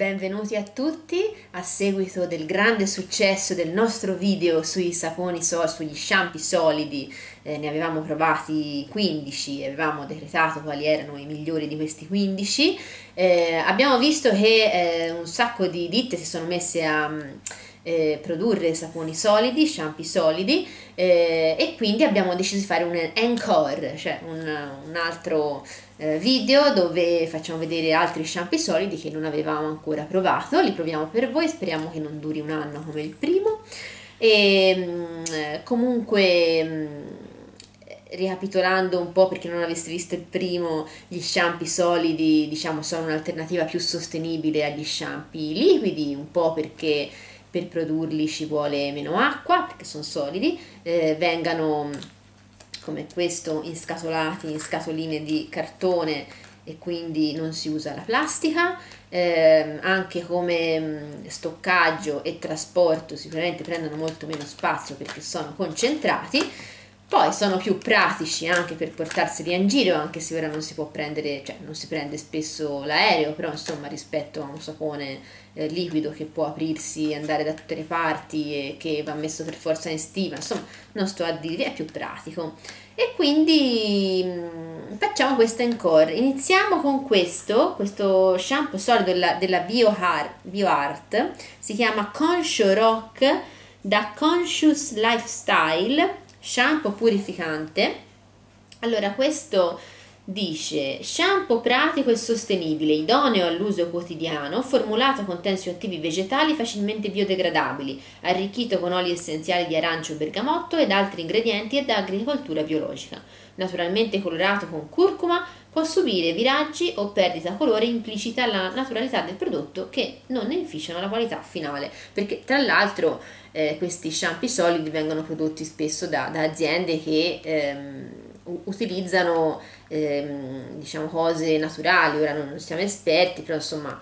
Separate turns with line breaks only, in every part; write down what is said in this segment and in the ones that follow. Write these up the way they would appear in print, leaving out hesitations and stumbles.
Benvenuti a tutti. A seguito del grande successo del nostro video sui sugli shampoo solidi, ne avevamo provati 15 e avevamo decretato quali erano i migliori di questi 15. Abbiamo visto che un sacco di ditte si sono messe a produrre saponi solidi, shampoo solidi, e quindi abbiamo deciso di fare un encore, cioè un altro video dove facciamo vedere altri shampoo solidi che non avevamo ancora provato. Li proviamo per voi, speriamo che non duri un anno come il primo. E comunque, ricapitolando un po', perché non aveste visto il primo, gli shampoo solidi, diciamo, sono un'alternativa più sostenibile agli shampoo liquidi, un po' perché per produrli ci vuole meno acqua, perché sono solidi, vengano come questo inscatolati in scatoline di cartone e quindi non si usa la plastica. Anche come stoccaggio e trasporto sicuramente prendono molto meno spazio perché sono concentrati. Poi sono più pratici anche per portarseli in giro, anche se ora non si può prendere, cioè non si prende spesso l'aereo, però insomma rispetto a un sapone liquido che può aprirsi e andare da tutte le parti e che va messo per forza in stiva, insomma non sto a dire, è più pratico. E quindi facciamo questa encore. Iniziamo con questo shampoo solido della BioArt, si chiama Conscio Rock da Conscious Lifestyle, shampoo purificante. Allora, questo dice: shampoo pratico e sostenibile, idoneo all'uso quotidiano, formulato con tensioattivi vegetali facilmente biodegradabili, arricchito con oli essenziali di arancio e bergamotto ed altri ingredienti e da agricoltura biologica. Naturalmente colorato con curcuma, può subire viraggi o perdita colore implicita alla naturalità del prodotto che non ne inficiano la qualità finale, perché tra l'altro questi shampoo solidi vengono prodotti spesso da aziende che utilizzano diciamo cose naturali. Ora non siamo esperti, però insomma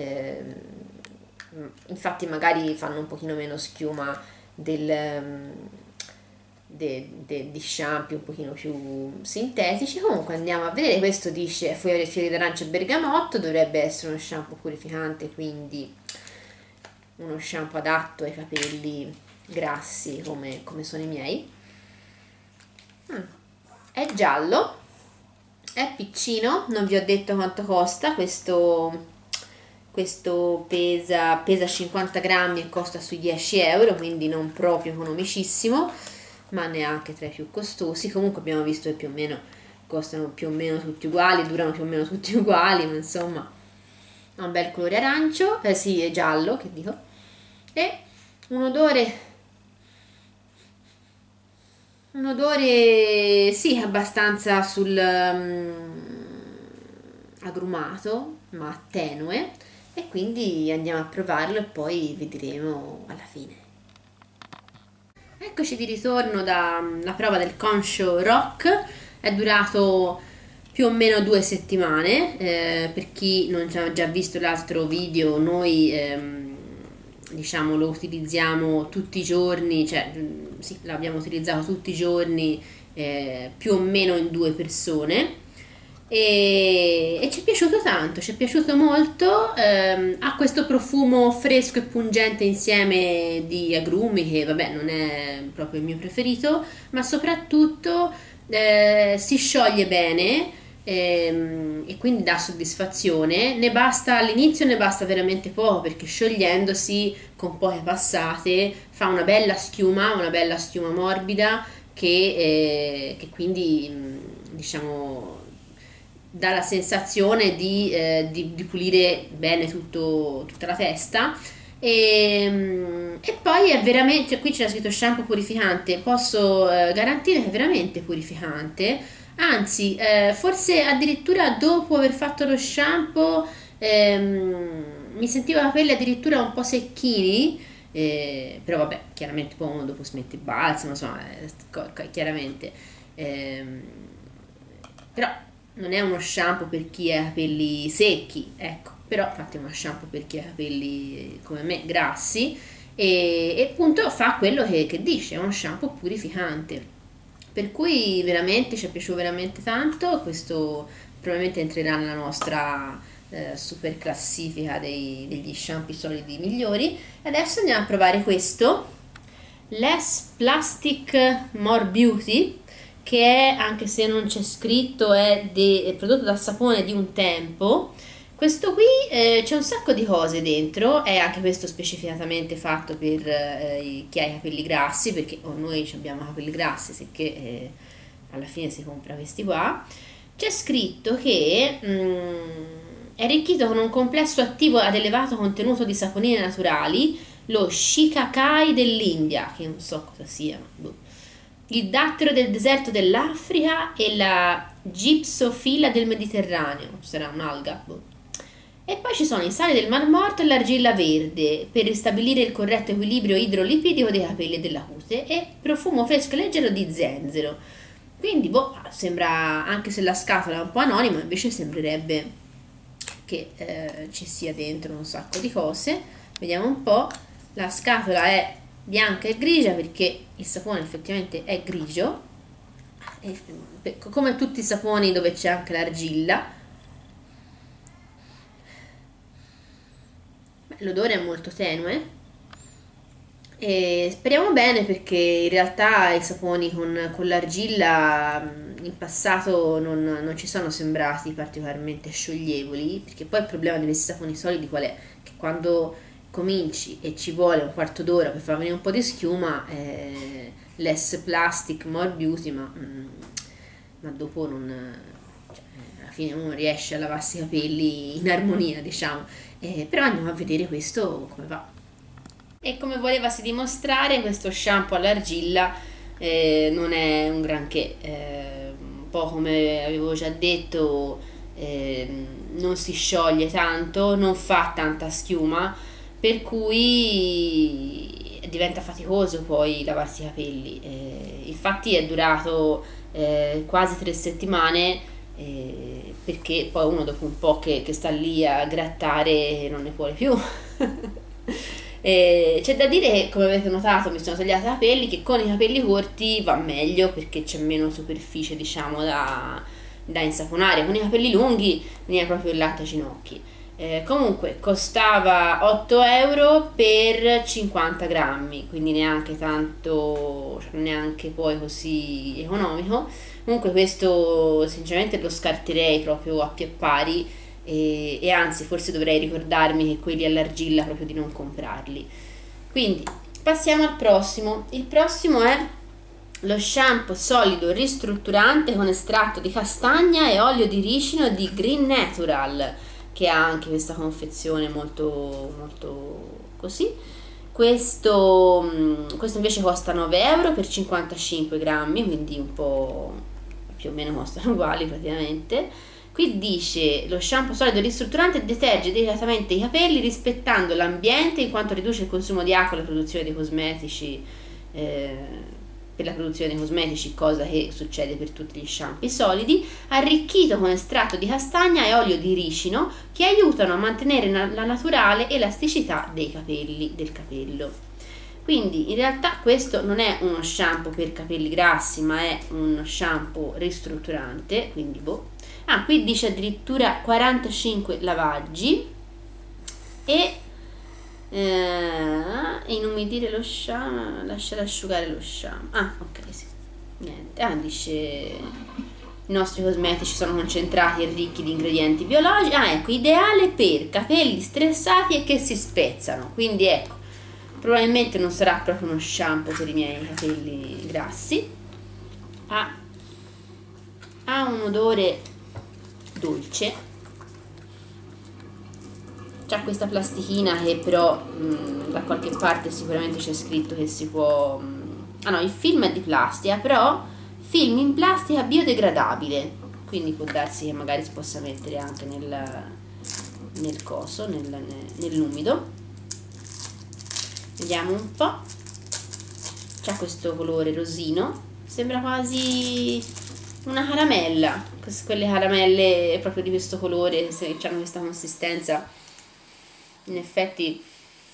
infatti magari fanno un pochino meno schiuma di shampoo un pochino più sintetici. Comunque andiamo a vedere. Questo dice fiori d'arancio e bergamotto, dovrebbe essere uno shampoo purificante, quindi uno shampoo adatto ai capelli grassi come sono i miei. È giallo, è piccino, non vi ho detto quanto costa. Questo pesa 50 grammi e costa sui 10 euro, quindi non proprio economicissimo, ma neanche tra i più costosi. Comunque abbiamo visto che più o meno costano più o meno tutti uguali, durano più o meno tutti uguali, ma insomma ha un bel colore arancio, sì, è giallo, che dico, e un odore sì, abbastanza agrumato, ma tenue, e quindi andiamo a provarlo e poi vedremo alla fine. Eccoci di ritorno dalla prova del Conscio Rock. È durato più o meno 2 settimane. Per chi non ha già visto l'altro video, noi diciamo lo utilizziamo tutti i giorni, cioè sì, l'abbiamo utilizzato tutti i giorni, più o meno in 2 persone, e ci è piaciuto tanto, ci è piaciuto molto. Ha questo profumo fresco e pungente insieme di agrumi che vabbè non è proprio il mio preferito, ma soprattutto si scioglie bene, e quindi dà soddisfazione. Ne basta all'inizio, ne basta veramente poco, perché sciogliendosi con poche passate fa una bella schiuma morbida che quindi diciamo dà la sensazione di pulire bene tutta la testa. E poi è veramente, qui c'è scritto shampoo purificante, posso garantire che è veramente purificante. Anzi, forse addirittura dopo aver fatto lo shampoo mi sentivo i capelli addirittura un po' secchini, però vabbè, chiaramente poi uno dopo smette il balsamo, insomma, chiaramente. Però non è uno shampoo per chi ha capelli secchi, ecco, però infatti è uno shampoo per chi ha capelli come me grassi, e appunto fa quello che dice, è uno shampoo purificante, per cui veramente ci è piaciuto veramente tanto. Questo probabilmente entrerà nella nostra super classifica degli shampoo solidi migliori. Adesso andiamo a provare questo Less Plastic More Beauty, che è, anche se non c'è scritto, è prodotto dal sapone di un tempo. Questo qui c'è un sacco di cose dentro, è anche questo specificatamente fatto per chi ha i capelli grassi, perché noi abbiamo capelli grassi, sicché alla fine si compra questi qua. C'è scritto che è arricchito con un complesso attivo ad elevato contenuto di saponine naturali, lo shikakai dell'India, che non so cosa sia, il dattero del deserto dell'Africa e la gipsofila del Mediterraneo, sarà un'alga, E poi ci sono i sali del Mar Morto e l'argilla verde per ristabilire il corretto equilibrio idrolipidico dei capelli e della cute, e profumo fresco e leggero di zenzero. Quindi, sembra, anche se la scatola è un po' anonima, invece sembrerebbe che ci sia dentro un sacco di cose. Vediamo un po'. La scatola è bianca e grigia perché il sapone effettivamente è grigio, come tutti i saponi dove c'è anche l'argilla. L'odore è molto tenue e speriamo bene, perché in realtà i saponi con l'argilla in passato non ci sono sembrati particolarmente scioglievoli, perché poi il problema di questi saponi solidi qual è? Che quando cominci e ci vuole un quarto d'ora per far venire un po' di schiuma, less plastic, more beauty, ma dopo non... cioè, alla fine uno riesce a lavarsi i capelli in armonia, diciamo. Però andiamo a vedere questo come va. E come volevasi dimostrare, questo shampoo all'argilla non è un granché, un po' come avevo già detto, non si scioglie tanto, non fa tanta schiuma, per cui diventa faticoso poi lavarsi i capelli. Infatti è durato quasi 3 settimane, perché poi uno dopo un po' che sta lì a grattare non ne può più. C'è da dire che, come avete notato, mi sono tagliata i capelli, che con i capelli corti va meglio perché c'è meno superficie, diciamo, da insaponare. Con i capelli lunghi viene proprio il latte ai ginocchi. Comunque costava 8 euro per 50 grammi, quindi neanche tanto, cioè neanche poi così economico. Comunque questo sinceramente lo scarterei proprio a pie pari, e anzi forse dovrei ricordarmi che quelli all'argilla proprio di non comprarli. Quindi passiamo al prossimo. Il prossimo è lo shampoo solido ristrutturante con estratto di castagna e olio di ricino di Green Natural, che ha anche questa confezione molto molto così. Questo invece costa 9 euro per 55 grammi, quindi un po' più o meno costano uguali praticamente. Qui dice: lo shampoo solido ristrutturante deterge delicatamente i capelli rispettando l'ambiente, in quanto riduce il consumo di acqua e la produzione dei cosmetici, per la produzione dei cosmetici, cosa che succede per tutti gli shampoo solidi, arricchito con estratto di castagna e olio di ricino, che aiutano a mantenere la naturale elasticità del capello. Quindi in realtà questo non è uno shampoo per capelli grassi, ma è uno shampoo ristrutturante, quindi qui dice addirittura 45 lavaggi e inumidire lo shampoo, lasciare asciugare lo shampoo. Ok, sì. Niente. Dice i nostri cosmetici sono concentrati e ricchi di ingredienti biologici. Ecco, ideale per capelli stressati e che si spezzano. Quindi ecco, probabilmente non sarà proprio uno shampoo per i miei capelli grassi. Ha un odore dolce, c'ha questa plastichina che però da qualche parte sicuramente c'è scritto che si può no, il film è di plastica, però film in plastica biodegradabile, quindi può darsi che magari si possa mettere anche nel coso, nell'umido. Vediamo un po'. C'ha questo colore rosino, sembra quasi una caramella, quelle caramelle proprio di questo colore, se hanno questa consistenza, in effetti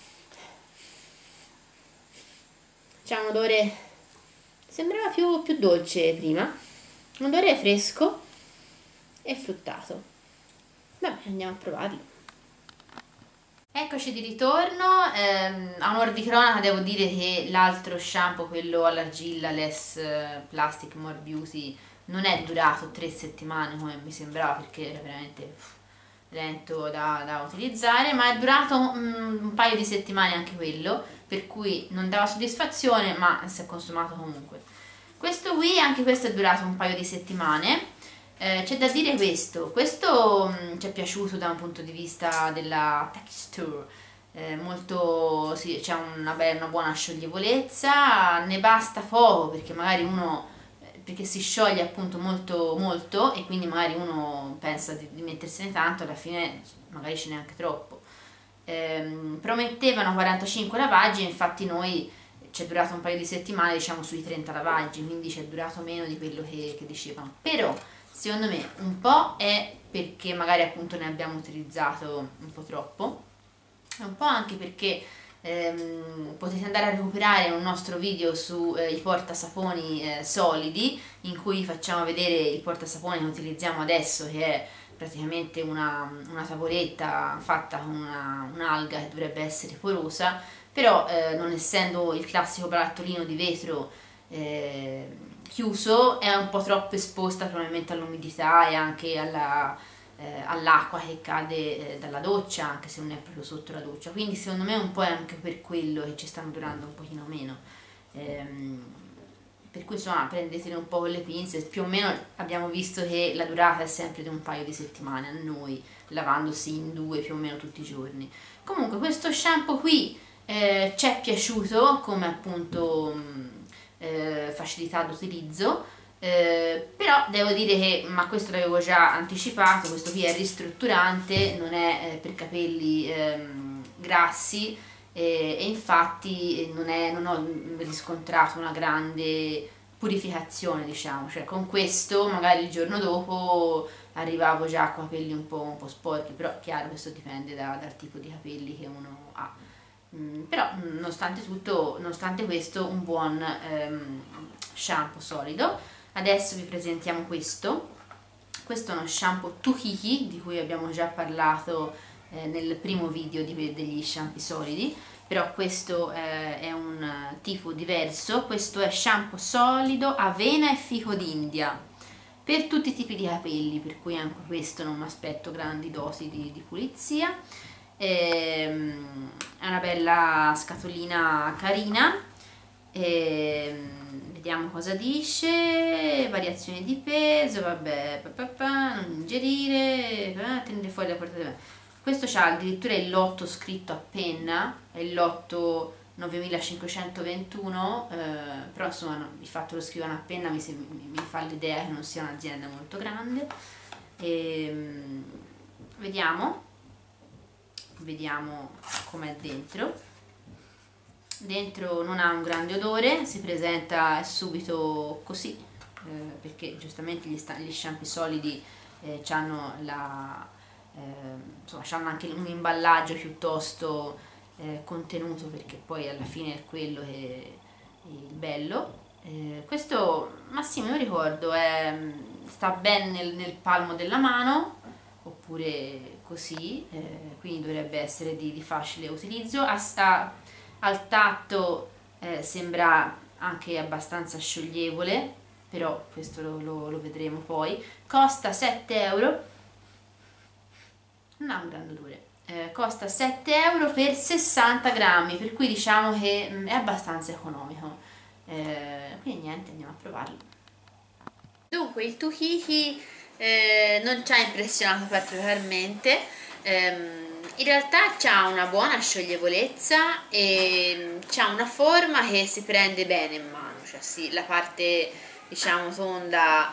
c'ha un odore, sembrava più dolce prima, un odore fresco e fruttato. Vabbè, andiamo a provarlo. Eccoci di ritorno, a onor di cronaca devo dire che l'altro shampoo, quello all'argilla, Less Plastic More Beauty, non è durato 3 settimane come mi sembrava, perché era veramente lento da utilizzare, ma è durato un paio di settimane anche quello, per cui non dava soddisfazione, ma si è consumato comunque. Questo qui, anche questo è durato un paio di settimane. C'è da dire questo ci è piaciuto da un punto di vista della texture, molto, sì, c'è una buona scioglievolezza, ne basta poco perché magari uno, perché si scioglie appunto molto molto e quindi magari uno pensa di mettersene tanto, alla fine magari ce n'è anche troppo. Promettevano 45 lavaggi, infatti noi ci è durato un paio di settimane, diciamo sui 30 lavaggi, quindi ci è durato meno di quello che dicevano, però secondo me un po' è perché magari appunto ne abbiamo utilizzato un po' troppo, e un po' anche perché potete andare a recuperare un nostro video sui portasaponi solidi, in cui facciamo vedere il portasapone che utilizziamo adesso, che è praticamente una tavoletta fatta con un'alga che dovrebbe essere porosa, però non essendo il classico barattolino di vetro chiuso, è un po' troppo esposta probabilmente all'umidità e anche all'acqua che cade dalla doccia, anche se non è proprio sotto la doccia, quindi secondo me un po' è anche per quello che ci stanno durando un pochino meno. Per cui insomma prendetene un po' con le pinze, più o meno abbiamo visto che la durata è sempre di un paio di settimane a noi, lavandosi in 2 più o meno tutti i giorni. Comunque questo shampoo qui ci è piaciuto come appunto facilità d'utilizzo, però devo dire che, ma questo l'avevo già anticipato, questo qui è ristrutturante, non è per capelli grassi, e infatti non ho riscontrato una grande purificazione, diciamo, cioè con questo magari il giorno dopo arrivavo già con capelli un po' sporchi, però chiaro, questo dipende dal tipo di capelli che uno ha. Però nonostante tutto, nonostante questo, un buon shampoo solido. Adesso vi presentiamo questo. Questo è uno shampoo Tuhiki, di cui abbiamo già parlato nel primo video degli shampoo solidi, però questo è un tipo diverso. Questo è shampoo solido, avena e fico d'India per tutti i tipi di capelli, per cui anche questo non mi aspetto grandi dosi di pulizia. È una bella scatolina carina. Vediamo cosa dice: variazioni di peso, vabbè, non ingerire, tenere fuori da portata. Questo c'ha addirittura il lotto scritto a penna, è il lotto 9521, però insomma il fatto che lo scrivano a penna mi fa l'idea che non sia un'azienda molto grande. Vediamo com'è dentro. Dentro non ha un grande odore, si presenta subito così, perché giustamente gli shampoo solidi hanno insomma, hanno anche un imballaggio piuttosto contenuto, perché poi alla fine è quello che è il bello. Questo, ma sì, me lo ricordo, sta ben nel palmo della mano, oppure così, quindi dovrebbe essere di facile utilizzo. Al tatto sembra anche abbastanza scioglievole, però questo lo vedremo poi. Costa 7 euro, non ha un grande odore. Costa 7 euro per 60 grammi, per cui diciamo che è abbastanza economico. Quindi niente, andiamo a provarlo. Dunque, il Tuhiki non ci ha impressionato particolarmente. In realtà c'ha una buona scioglievolezza e c'ha una forma che si prende bene in mano, cioè sì, la parte diciamo tonda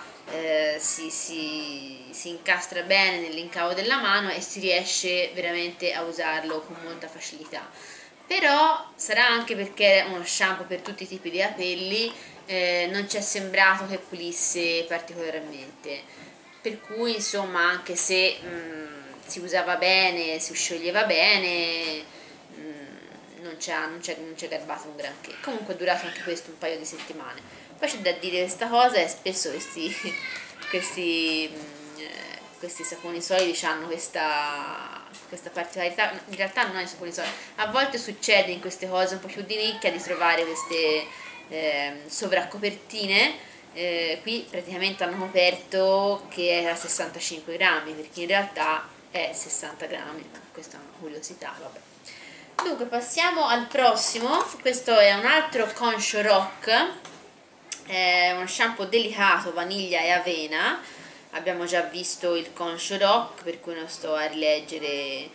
si incastra bene nell'incavo della mano e si riesce veramente a usarlo con molta facilità. Però sarà anche perché è uno shampoo per tutti i tipi di capelli, non ci è sembrato che pulisse particolarmente, per cui insomma anche se si usava bene, si scioglieva bene, non c'è garbato un granché. Comunque è durato anche questo un paio di settimane. Poi c'è da dire questa cosa, è spesso questi questi saponi solidi hanno questa particolarità. In realtà non è i saponi solidi, a volte succede in queste cose un po' più di nicchia di trovare queste sovraccopertine. Qui praticamente hanno coperto che era 65 grammi, perché in realtà è 60 grammi, ma questa è una curiosità, vabbè. Dunque passiamo al prossimo. Questo è un altro Concho Rock, è uno shampoo delicato, vaniglia e avena. Abbiamo già visto il Concho Rock, per cui non sto a rileggere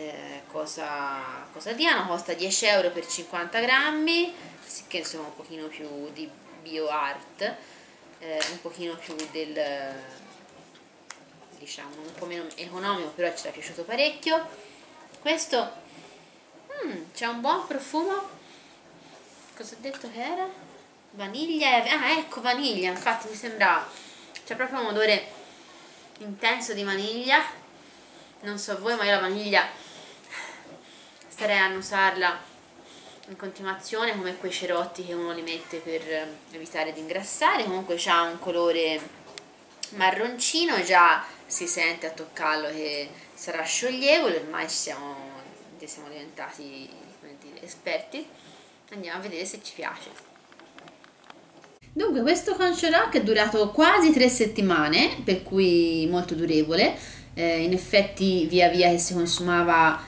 cosa diano. Costa 10 euro per 50 grammi, sicché insomma un pochino più di BioArt, un pochino più del, diciamo, un po' meno economico, però ci è piaciuto parecchio. Questo c'è un buon profumo. Cosa ho detto che era? Vaniglia e... ah, ecco, vaniglia, infatti mi sembrava. C'è proprio un odore intenso di vaniglia. Non so voi, ma io la vaniglia starei a annusarla in continuazione, come quei cerotti che uno li mette per evitare di ingrassare. Comunque c'ha un colore marroncino, già si sente a toccarlo che sarà scioglievole. Ormai siamo diventati, come dire, esperti. Andiamo a vedere se ci piace. Dunque questo Concho Rock è durato quasi 3 settimane, per cui molto durevole. In effetti via via che si consumava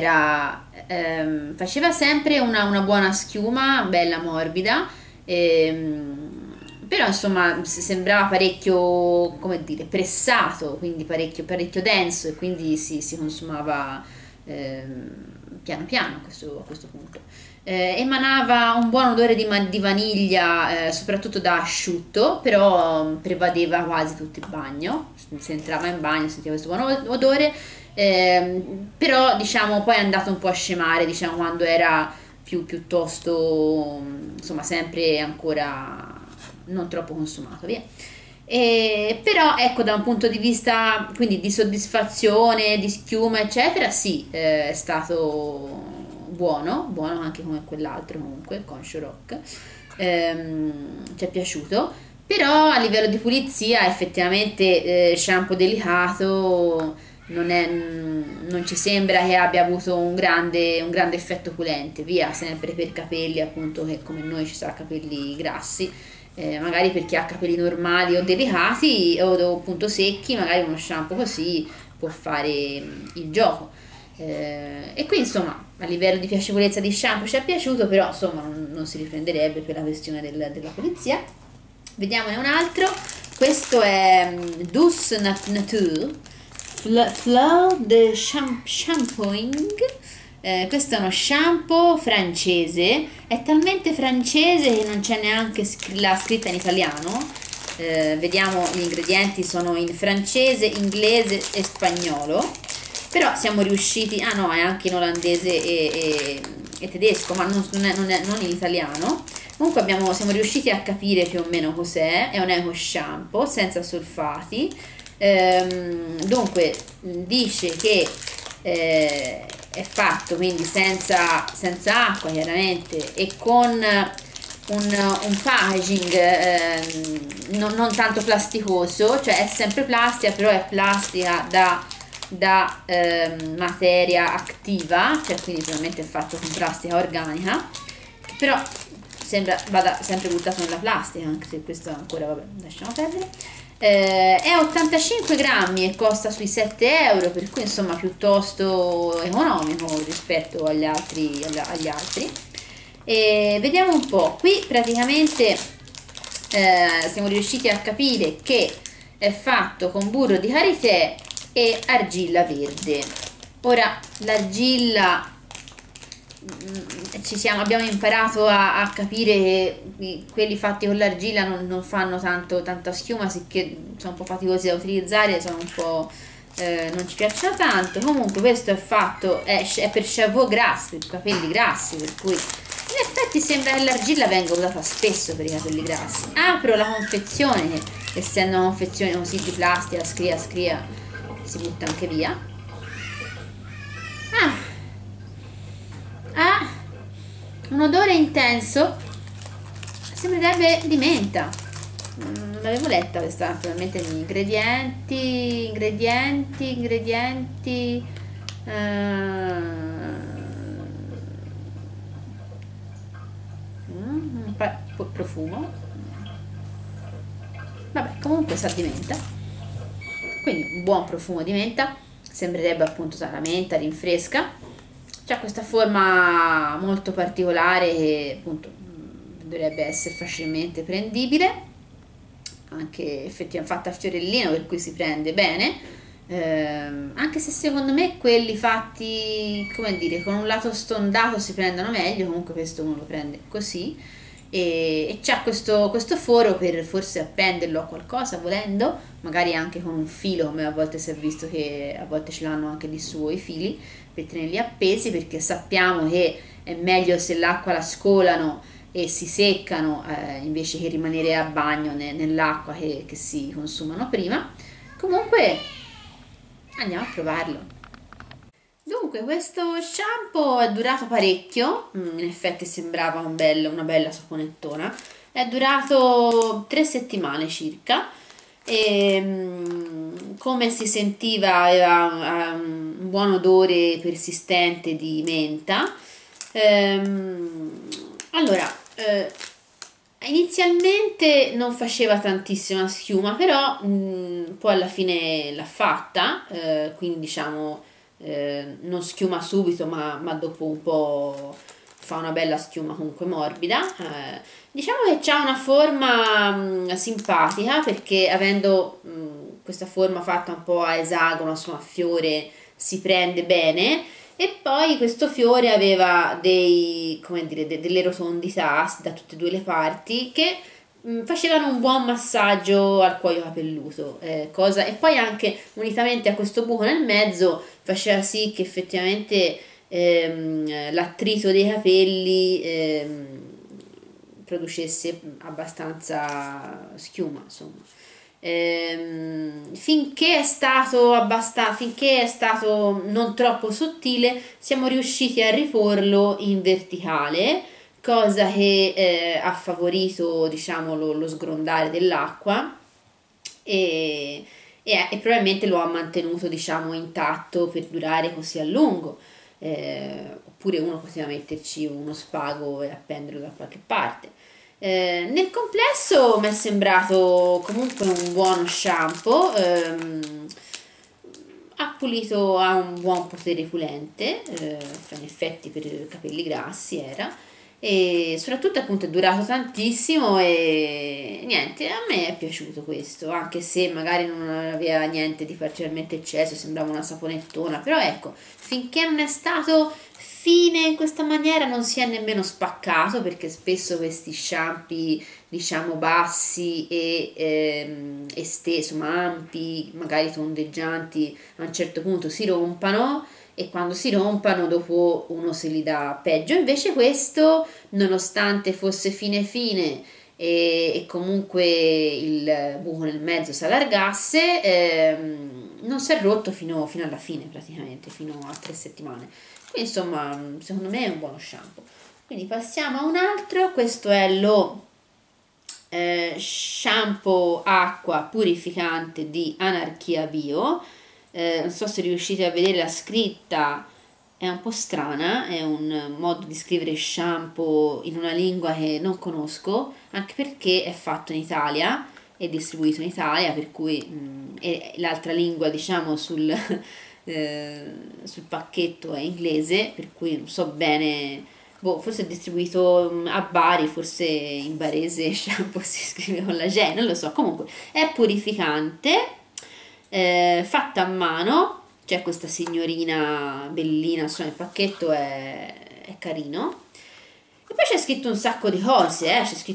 faceva sempre una buona schiuma, bella morbida, però insomma sembrava parecchio, come dire, pressato, quindi parecchio denso, e quindi si consumava piano piano a questo punto. Emanava un buon odore di vaniglia, soprattutto da asciutto, però prevaleva quasi tutto il bagno. Se entrava in bagno sentiva questo buon odore, però diciamo poi è andato un po' a scemare, diciamo, quando era piuttosto, insomma, sempre ancora non troppo consumato, via. Però ecco, da un punto di vista quindi di soddisfazione, di schiuma eccetera, sì, è stato buono anche come quell'altro, comunque il Concho Rock, ci è piaciuto. Però a livello di pulizia effettivamente shampoo delicato non ci sembra che abbia avuto un grande effetto pulente, via, sempre per capelli appunto che come noi ci sa capelli grassi. Magari per chi ha capelli normali o delicati o appunto secchi, magari uno shampoo così può fare il gioco. E qui insomma a livello di piacevolezza di shampoo ci è piaciuto, però insomma non si riprenderebbe per la questione della pulizia. Vediamone un altro. Questo è Douce Nature Fleur de Shampooing. Questo è uno shampoo francese, è talmente francese che non c'è neanche la scritta in italiano. Vediamo, gli ingredienti sono in francese, inglese e spagnolo, però siamo riusciti, ah no, è anche in olandese e tedesco, ma non in italiano. Comunque siamo riusciti a capire più o meno cos'è. È un eco shampoo senza solfati. Dunque dice che è fatto quindi senza acqua chiaramente, e con un packaging non tanto plasticoso, cioè è sempre plastica, però è plastica da materia attiva, cioè quindi probabilmente è fatto con plastica organica, che però sembra vada sempre buttato nella plastica, anche se questo ancora, vabbè, lasciamo perdere. È 85 grammi e costa sui 7 euro, per cui insomma piuttosto economico rispetto agli altri. E vediamo un po', qui praticamente siamo riusciti a capire che è fatto con burro di karité e argilla verde. Ora l'argilla, abbiamo imparato a capire che quelli fatti con l'argilla non fanno tanta schiuma, sicché sono un po' faticosi da utilizzare, sono un po' non ci piacciono tanto. Comunque questo è fatto, è per cheveux grassi, per capelli grassi, per cui in effetti sembra che l'argilla venga usata spesso per i capelli grassi. Apro la confezione, che essendo una confezione così di plastica, scria si butta anche via. Ha un odore intenso, sembrerebbe di menta, non l'avevo letta questa, naturalmente gli ingredienti, profumo, vabbè, comunque sa di menta, quindi un buon profumo di menta, sembrerebbe appunto la menta, rinfresca, c'ha questa forma molto particolare che appunto dovrebbe essere facilmente prendibile, anche effettivamente fatta a fiorellino, per cui si prende bene. Anche se secondo me quelli fatti, come dire, con un lato stondato si prendono meglio, comunque questo uno lo prende così, e c'ha questo foro per forse appenderlo a qualcosa volendo, magari anche con un filo, come a volte si è visto che a volte ce l'hanno anche di su i fili per tenerli appesi, perché sappiamo che è meglio se l'acqua la scolano e si seccano invece che rimanere a bagno nell'acqua che si consumano prima. Comunque andiamo a provarlo. Dunque, questo shampoo è durato parecchio, in effetti sembrava una bella saponettona, è durato 3 settimane circa e come si sentiva aveva un buon odore persistente di menta. Allora, inizialmente non faceva tantissima schiuma, però poi alla fine l'ha fatta, quindi diciamo non schiuma subito, ma dopo un po' fa una bella schiuma comunque morbida. Diciamo che ha una forma simpatica, perché avendo questa forma fatta un po' a esagono, insomma a fiore, si prende bene. E poi questo fiore aveva come dire, delle rotondità da tutte e due le parti che facevano un buon massaggio al cuoio capelluto, e poi anche unitamente a questo buco nel mezzo faceva sì che effettivamente l'attrito dei capelli producesse abbastanza schiuma, insomma. Finché è stato non troppo sottile, siamo riusciti a riporlo in verticale, cosa che ha favorito, diciamo, lo sgrondare dell'acqua e probabilmente lo ha mantenuto, diciamo, intatto per durare così a lungo. Oppure uno poteva metterci uno spago e appenderlo da qualche parte. Nel complesso mi è sembrato comunque un buono shampoo, ha un buon potere pulente, in effetti per capelli grassi era, e soprattutto appunto è durato tantissimo e niente, a me è piaciuto questo, anche se magari non aveva niente di particolarmente eccesso, sembrava una saponettona, però ecco, finché non è stato fine in questa maniera non si è nemmeno spaccato, perché spesso questi shampoo diciamo bassi e estesi, ma ampi, magari tondeggianti, a un certo punto si rompano, e quando si rompano dopo uno se li dà peggio. Invece questo, nonostante fosse fine e comunque il buco nel mezzo si allargasse, non si è rotto fino alla fine, praticamente fino a 3 settimane. Quindi insomma, secondo me è un buono shampoo. Quindi passiamo a un altro. Questo è lo shampoo acqua purificante di Anarchia Bio. Non so se riuscite a vedere la scritta, è un po' strana, è un modo di scrivere shampoo in una lingua che non conosco, anche perché è fatto in Italia, è distribuito in Italia, per cui l'altra lingua, diciamo, sul pacchetto è inglese, per cui non so bene, forse è distribuito a Bari, forse in barese shampoo si scrive con la G, non lo so. Comunque è purificante, fatta a mano, c'è questa signorina bellina, insomma il pacchetto è carino, e poi c'è scritto un sacco di cose,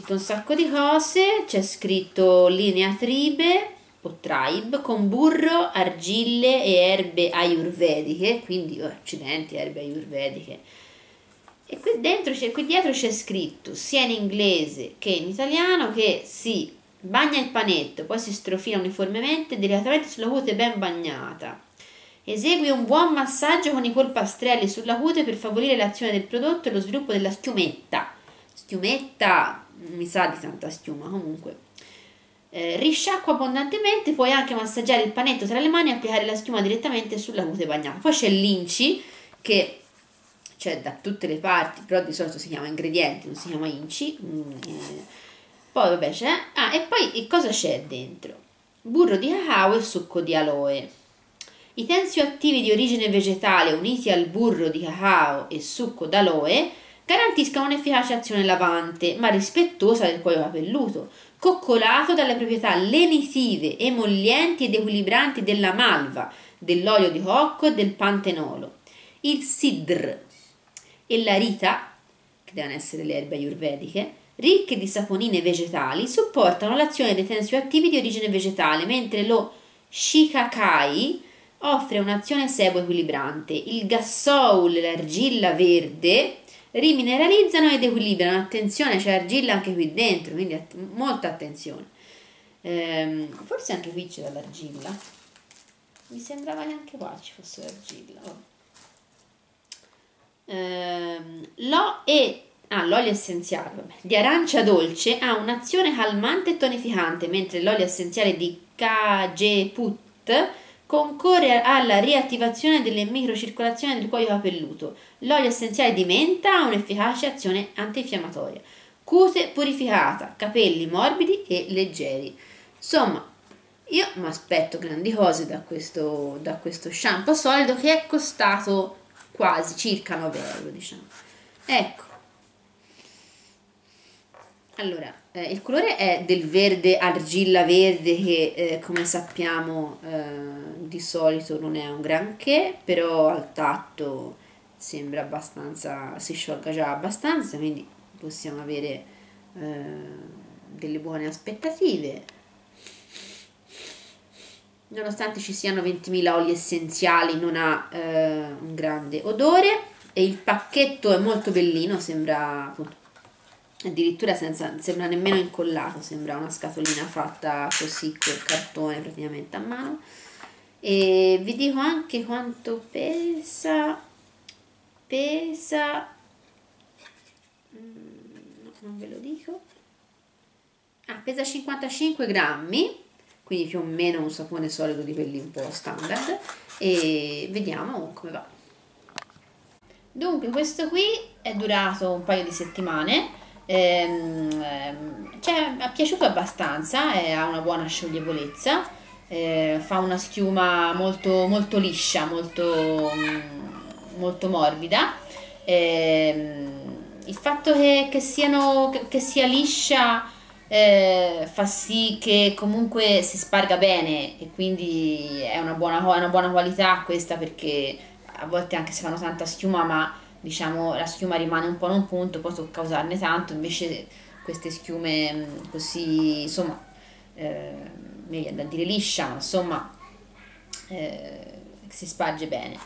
c'è scritto linea tribe o tribe con burro, argille e erbe ayurvediche, quindi accidenti, erbe ayurvediche. E qui dietro c'è scritto sia in inglese che in italiano che si bagna il panetto, poi si strofina uniformemente delicatamente sulla cute ben bagnata. Esegui un buon massaggio con i polpastrelli sulla cute per favorire l'azione del prodotto e lo sviluppo della schiumetta. Schiumetta, mi sa di tanta schiuma comunque. risciacqua abbondantemente, puoi anche massaggiare il panetto tra le mani e applicare la schiuma direttamente sulla cute bagnata. Poi c'è l'inci, che c'è da tutte le parti, però di solito si chiama ingredienti, non si chiama inci. Poi vabbè c'è, e poi cosa c'è dentro? Burro di cacao e succo di aloe. I tensioattivi di origine vegetale uniti al burro di cacao e succo d'aloe garantiscono un'efficace azione lavante, ma rispettosa del cuoio capelluto, coccolato dalle proprietà lenitive, emollienti ed equilibranti della malva, dell'olio di cocco e del pantenolo. Il sidr e la rita, che devono essere le erbe ayurvediche, ricche di saponine vegetali, supportano l'azione dei tensioattivi di origine vegetale, mentre lo shikakai offre un'azione sebo equilibrante. Il gassol e l'argilla verde rimineralizzano ed equilibrano. Attenzione, c'è argilla anche qui dentro, quindi molta attenzione. Forse anche qui c'è dell'argilla. Mi sembrava che anche qua ci fosse l'argilla. L'olio essenziale di arancia dolce ha un'azione calmante e tonificante, mentre l'olio essenziale di Kajeput concorre alla riattivazione delle microcircolazioni del cuoio capelluto. L'olio essenziale di menta ha un'efficace azione antinfiammatoria. Cute purificata, capelli morbidi e leggeri. Insomma, io mi aspetto grandi cose da questo shampoo solido, che è costato quasi circa 9 euro, diciamo. Ecco. Allora, il colore è del verde argilla verde, che come sappiamo di solito non è un granché, però al tatto sembra abbastanza, si sciolga già abbastanza, quindi possiamo avere delle buone aspettative. Nonostante ci siano 20.000 oli essenziali, non ha un grande odore, e il pacchetto è molto bellino, sembra appunto, addirittura sembra nemmeno incollato, sembra una scatolina fatta così col cartone praticamente a mano. E vi dico anche quanto pesa. Non ve lo dico. Pesa 55 grammi, quindi più o meno un sapone solido di quelli un po' standard, e vediamo come va. Dunque, questo qui è durato un paio di settimane, mi è piaciuto abbastanza, ha una buona scioglievolezza, fa una schiuma molto, molto liscia, molto, molto morbida. Il fatto che sia liscia fa sì che comunque si sparga bene, e quindi è una buona qualità questa, perché a volte anche se fanno tanta schiuma, ma diciamo la schiuma rimane un po' in un punto, poi tocca usarne tanto. Invece queste schiume così, insomma, meglio da dire liscia, ma insomma si sparge bene.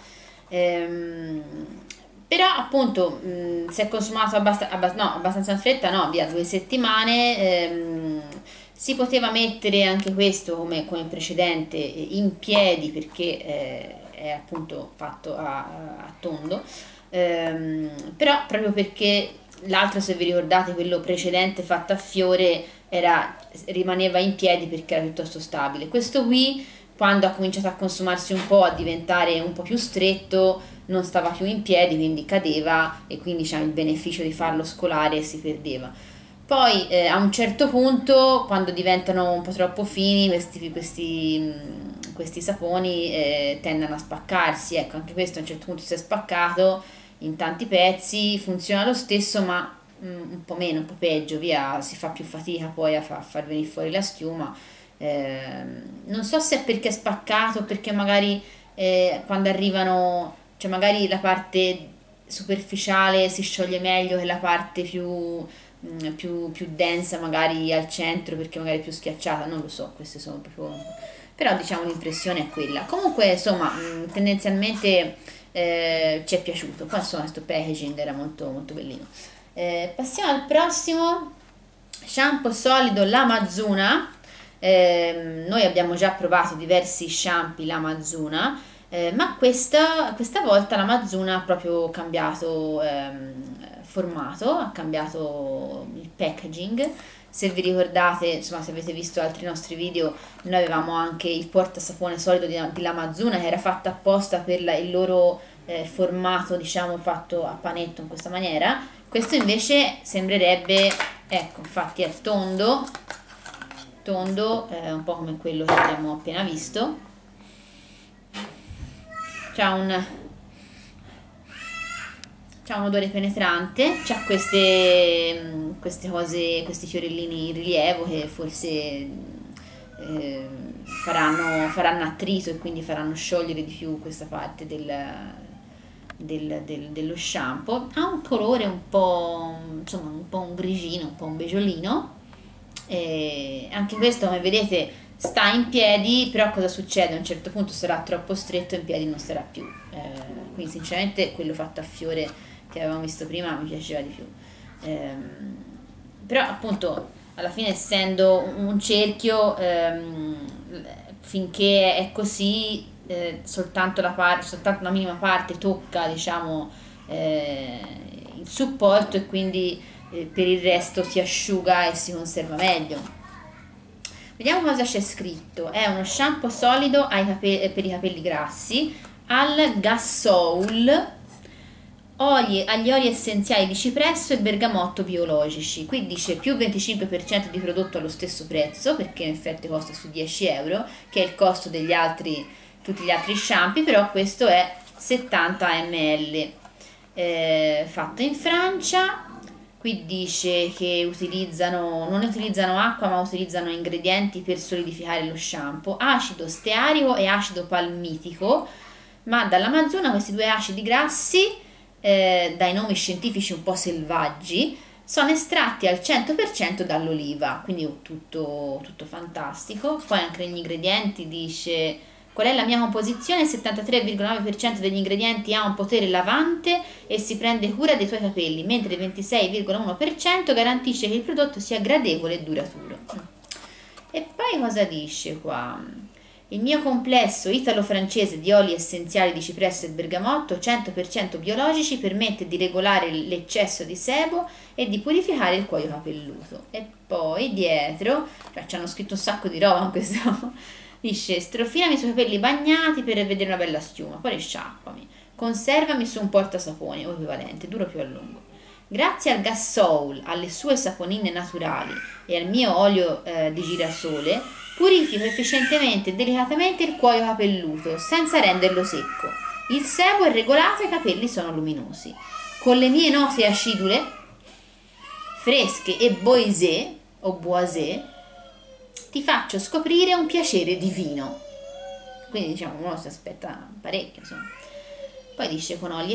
Però appunto si è consumato abbastanza in fretta, no, via 2 settimane. Si poteva mettere anche questo, come il precedente, in piedi, perché è appunto fatto a tondo, però proprio perché l'altro, se vi ricordate, quello precedente fatto a fiore, rimaneva in piedi perché era piuttosto stabile. Questo qui, quando ha cominciato a consumarsi un po', a diventare un po' più stretto, non stava più in piedi, quindi cadeva, e quindi il beneficio di farlo scolare si perdeva. Poi a un certo punto, quando diventano un po' troppo fini, questi saponi tendono a spaccarsi. Ecco, anche questo a un certo punto si è spaccato in tanti pezzi, funziona lo stesso, ma un po' meno, un po' peggio, via, si fa più fatica poi a far venire fuori la schiuma. Non so se è perché è spaccato o perché magari quando arrivano, cioè magari la parte superficiale si scioglie meglio che la parte più densa magari al centro, perché magari è più schiacciata, non lo so, queste sono proprio, però diciamo l'impressione è quella. Comunque insomma, tendenzialmente ci è piaciuto. Poi insomma questo packaging era molto molto bellino. Passiamo al prossimo shampoo solido, l'Amazuna. Noi abbiamo già provato diversi shampoo l'Amazuna, ma questa volta l'Amazuna ha proprio cambiato formato, ha cambiato il packaging. Se vi ricordate, insomma, se avete visto altri nostri video, noi avevamo anche il portasapone solido di Lamazuna che era fatto apposta per il loro formato, diciamo, fatto a panetto in questa maniera. Questo invece sembrerebbe, ecco, infatti è tondo, un po' come quello che abbiamo appena visto. C'ha un odore penetrante, c'ha queste cose, questi fiorellini in rilievo che forse faranno attrito e quindi faranno sciogliere di più questa parte dello shampoo. Ha un colore un po', insomma, un po' un grigino, un po' un beggiolino. E anche questo, come vedete, sta in piedi, però cosa succede? A un certo punto sarà troppo stretto e in piedi non sarà più. Quindi sinceramente quello fatto a fiore che avevamo visto prima mi piaceva di più. Però appunto alla fine, essendo un cerchio, finché è così, soltanto una minima parte tocca, diciamo, il supporto, e quindi per il resto si asciuga e si conserva meglio. Vediamo cosa c'è scritto. È uno shampoo solido per i capelli grassi al Gassoul, agli oli essenziali di cipresso e bergamotto biologici. Qui dice più 25% di prodotto allo stesso prezzo, perché in effetti costa su 10 euro, che è il costo tutti gli altri shampoo, però questo è 70 ml, fatto in Francia. Qui dice che non utilizzano acqua, ma utilizzano ingredienti per solidificare lo shampoo: acido stearico e acido palmitico, ma dall'Amazona questi due acidi grassi, dai nomi scientifici un po' selvaggi, sono estratti al 100% dall'oliva, quindi tutto fantastico. Poi anche negli ingredienti dice: qual è la mia composizione? Il 73,9% degli ingredienti ha un potere lavante e si prende cura dei tuoi capelli, mentre il 26,1% garantisce che il prodotto sia gradevole e duraturo. E poi cosa dice qua? Il mio complesso italo-francese di oli essenziali di cipresso e bergamotto 100% biologici permette di regolare l'eccesso di sebo e di purificare il cuoio capelluto. E poi dietro, cioè, ci hanno scritto un sacco di roba in questo. Dice: strofinami sui capelli bagnati per vedere una bella schiuma, poi risciacquami, conservami su un portasaponi o equivalente, duro più a lungo. Grazie al Gassoul, alle sue saponine naturali e al mio olio di girasole, purifico efficientemente e delicatamente il cuoio capelluto senza renderlo secco. Il sebo è regolato e i capelli sono luminosi. Con le mie note acidule, fresche e boisé o boisé, ti faccio scoprire un piacere divino. Quindi diciamo uno si aspetta parecchio, insomma. Poi dice: con oli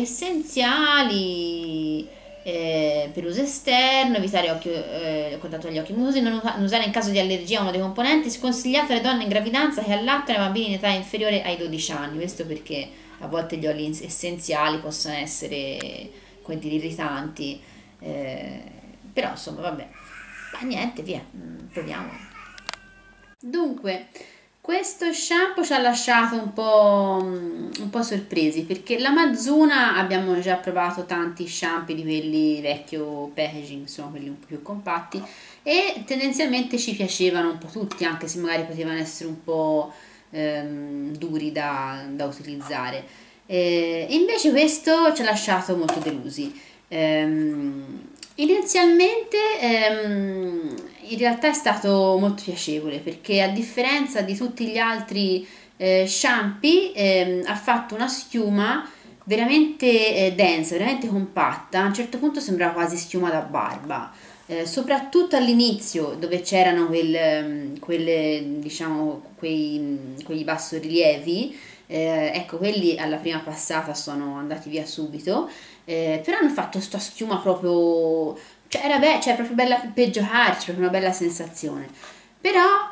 essenziali, per uso esterno, evitare contatto agli occhi musi, non usare in caso di allergia a uno dei componenti, sconsigliato alle donne in gravidanza che allattano e ai bambini in età inferiore ai 12 anni. Questo perché a volte gli oli essenziali possono essere, come dire, irritanti, però insomma vabbè, ma niente, via, proviamo. Dunque, questo shampoo ci ha lasciato un po' sorpresi, perché l'Amazona abbiamo già provato tanti shampoo di quelli vecchio packaging, insomma quelli un po' più compatti, e tendenzialmente ci piacevano un po' tutti, anche se magari potevano essere un po' duri da utilizzare. Invece questo ci ha lasciato molto delusi. Inizialmente in realtà è stato molto piacevole, perché a differenza di tutti gli altri shampoo ha fatto una schiuma veramente densa, veramente compatta. A un certo punto sembrava quasi schiuma da barba, soprattutto all'inizio, dove c'erano diciamo, quei bassorilievi. Ecco, quelli alla prima passata sono andati via subito, però hanno fatto sta schiuma proprio, cioè cioè proprio bella per giocarci, proprio una bella sensazione. Però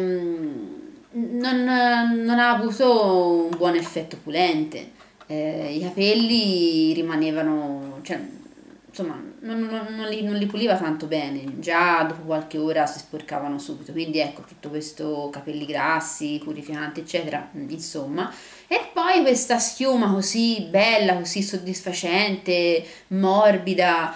non ha avuto un buon effetto pulente. I capelli rimanevano, cioè insomma, non li puliva tanto bene, già dopo qualche ora si sporcavano subito, quindi ecco, tutto questo capelli grassi, purificanti, eccetera, insomma. E poi questa schiuma così bella, così soddisfacente, morbida,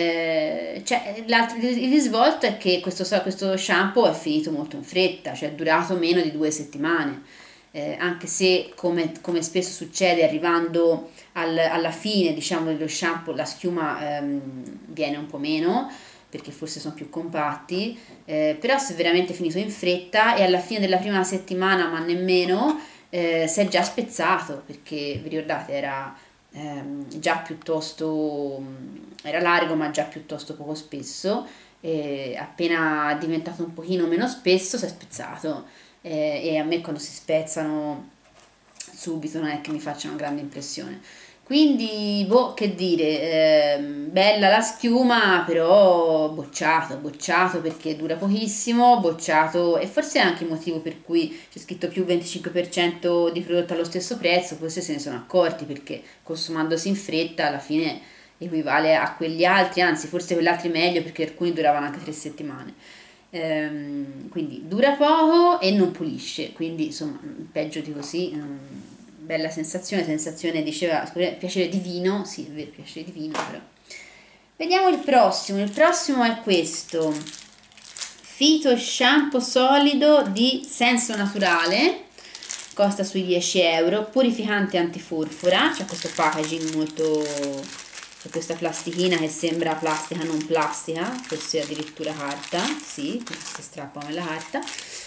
il risvolto è che questo shampoo è finito molto in fretta, cioè è durato meno di 2 settimane. Anche se come spesso succede arrivando alla fine diciamo dello shampoo la schiuma viene un po' meno perché forse sono più compatti, però se veramente finito in fretta e alla fine della prima settimana ma nemmeno si è già spezzato perché vi ricordate già piuttosto era largo ma già piuttosto poco spesso, e appena è diventato un pochino meno spesso si è spezzato, e a me quando si spezzano subito non è che mi faccia una grande impressione. Quindi, boh, che dire, bella la schiuma, però bocciato perché dura pochissimo, bocciato, e forse è anche il motivo per cui c'è scritto più 25% di prodotto allo stesso prezzo, forse se ne sono accorti perché consumandosi in fretta alla fine equivale a quegli altri, anzi forse quegli altri meglio perché alcuni duravano anche 3 settimane. Quindi dura poco e non pulisce, quindi insomma peggio di così. Bella sensazione, diceva piacere divino, sì è vero, piacere divino, però vediamo il prossimo è questo Fito Shampoo solido di Senso Naturale, costa sui 10 euro, purificante antiforfora, c'è questo packaging molto, c'è questa plastichina che sembra plastica non plastica, forse addirittura carta, sì, si strappa nella carta.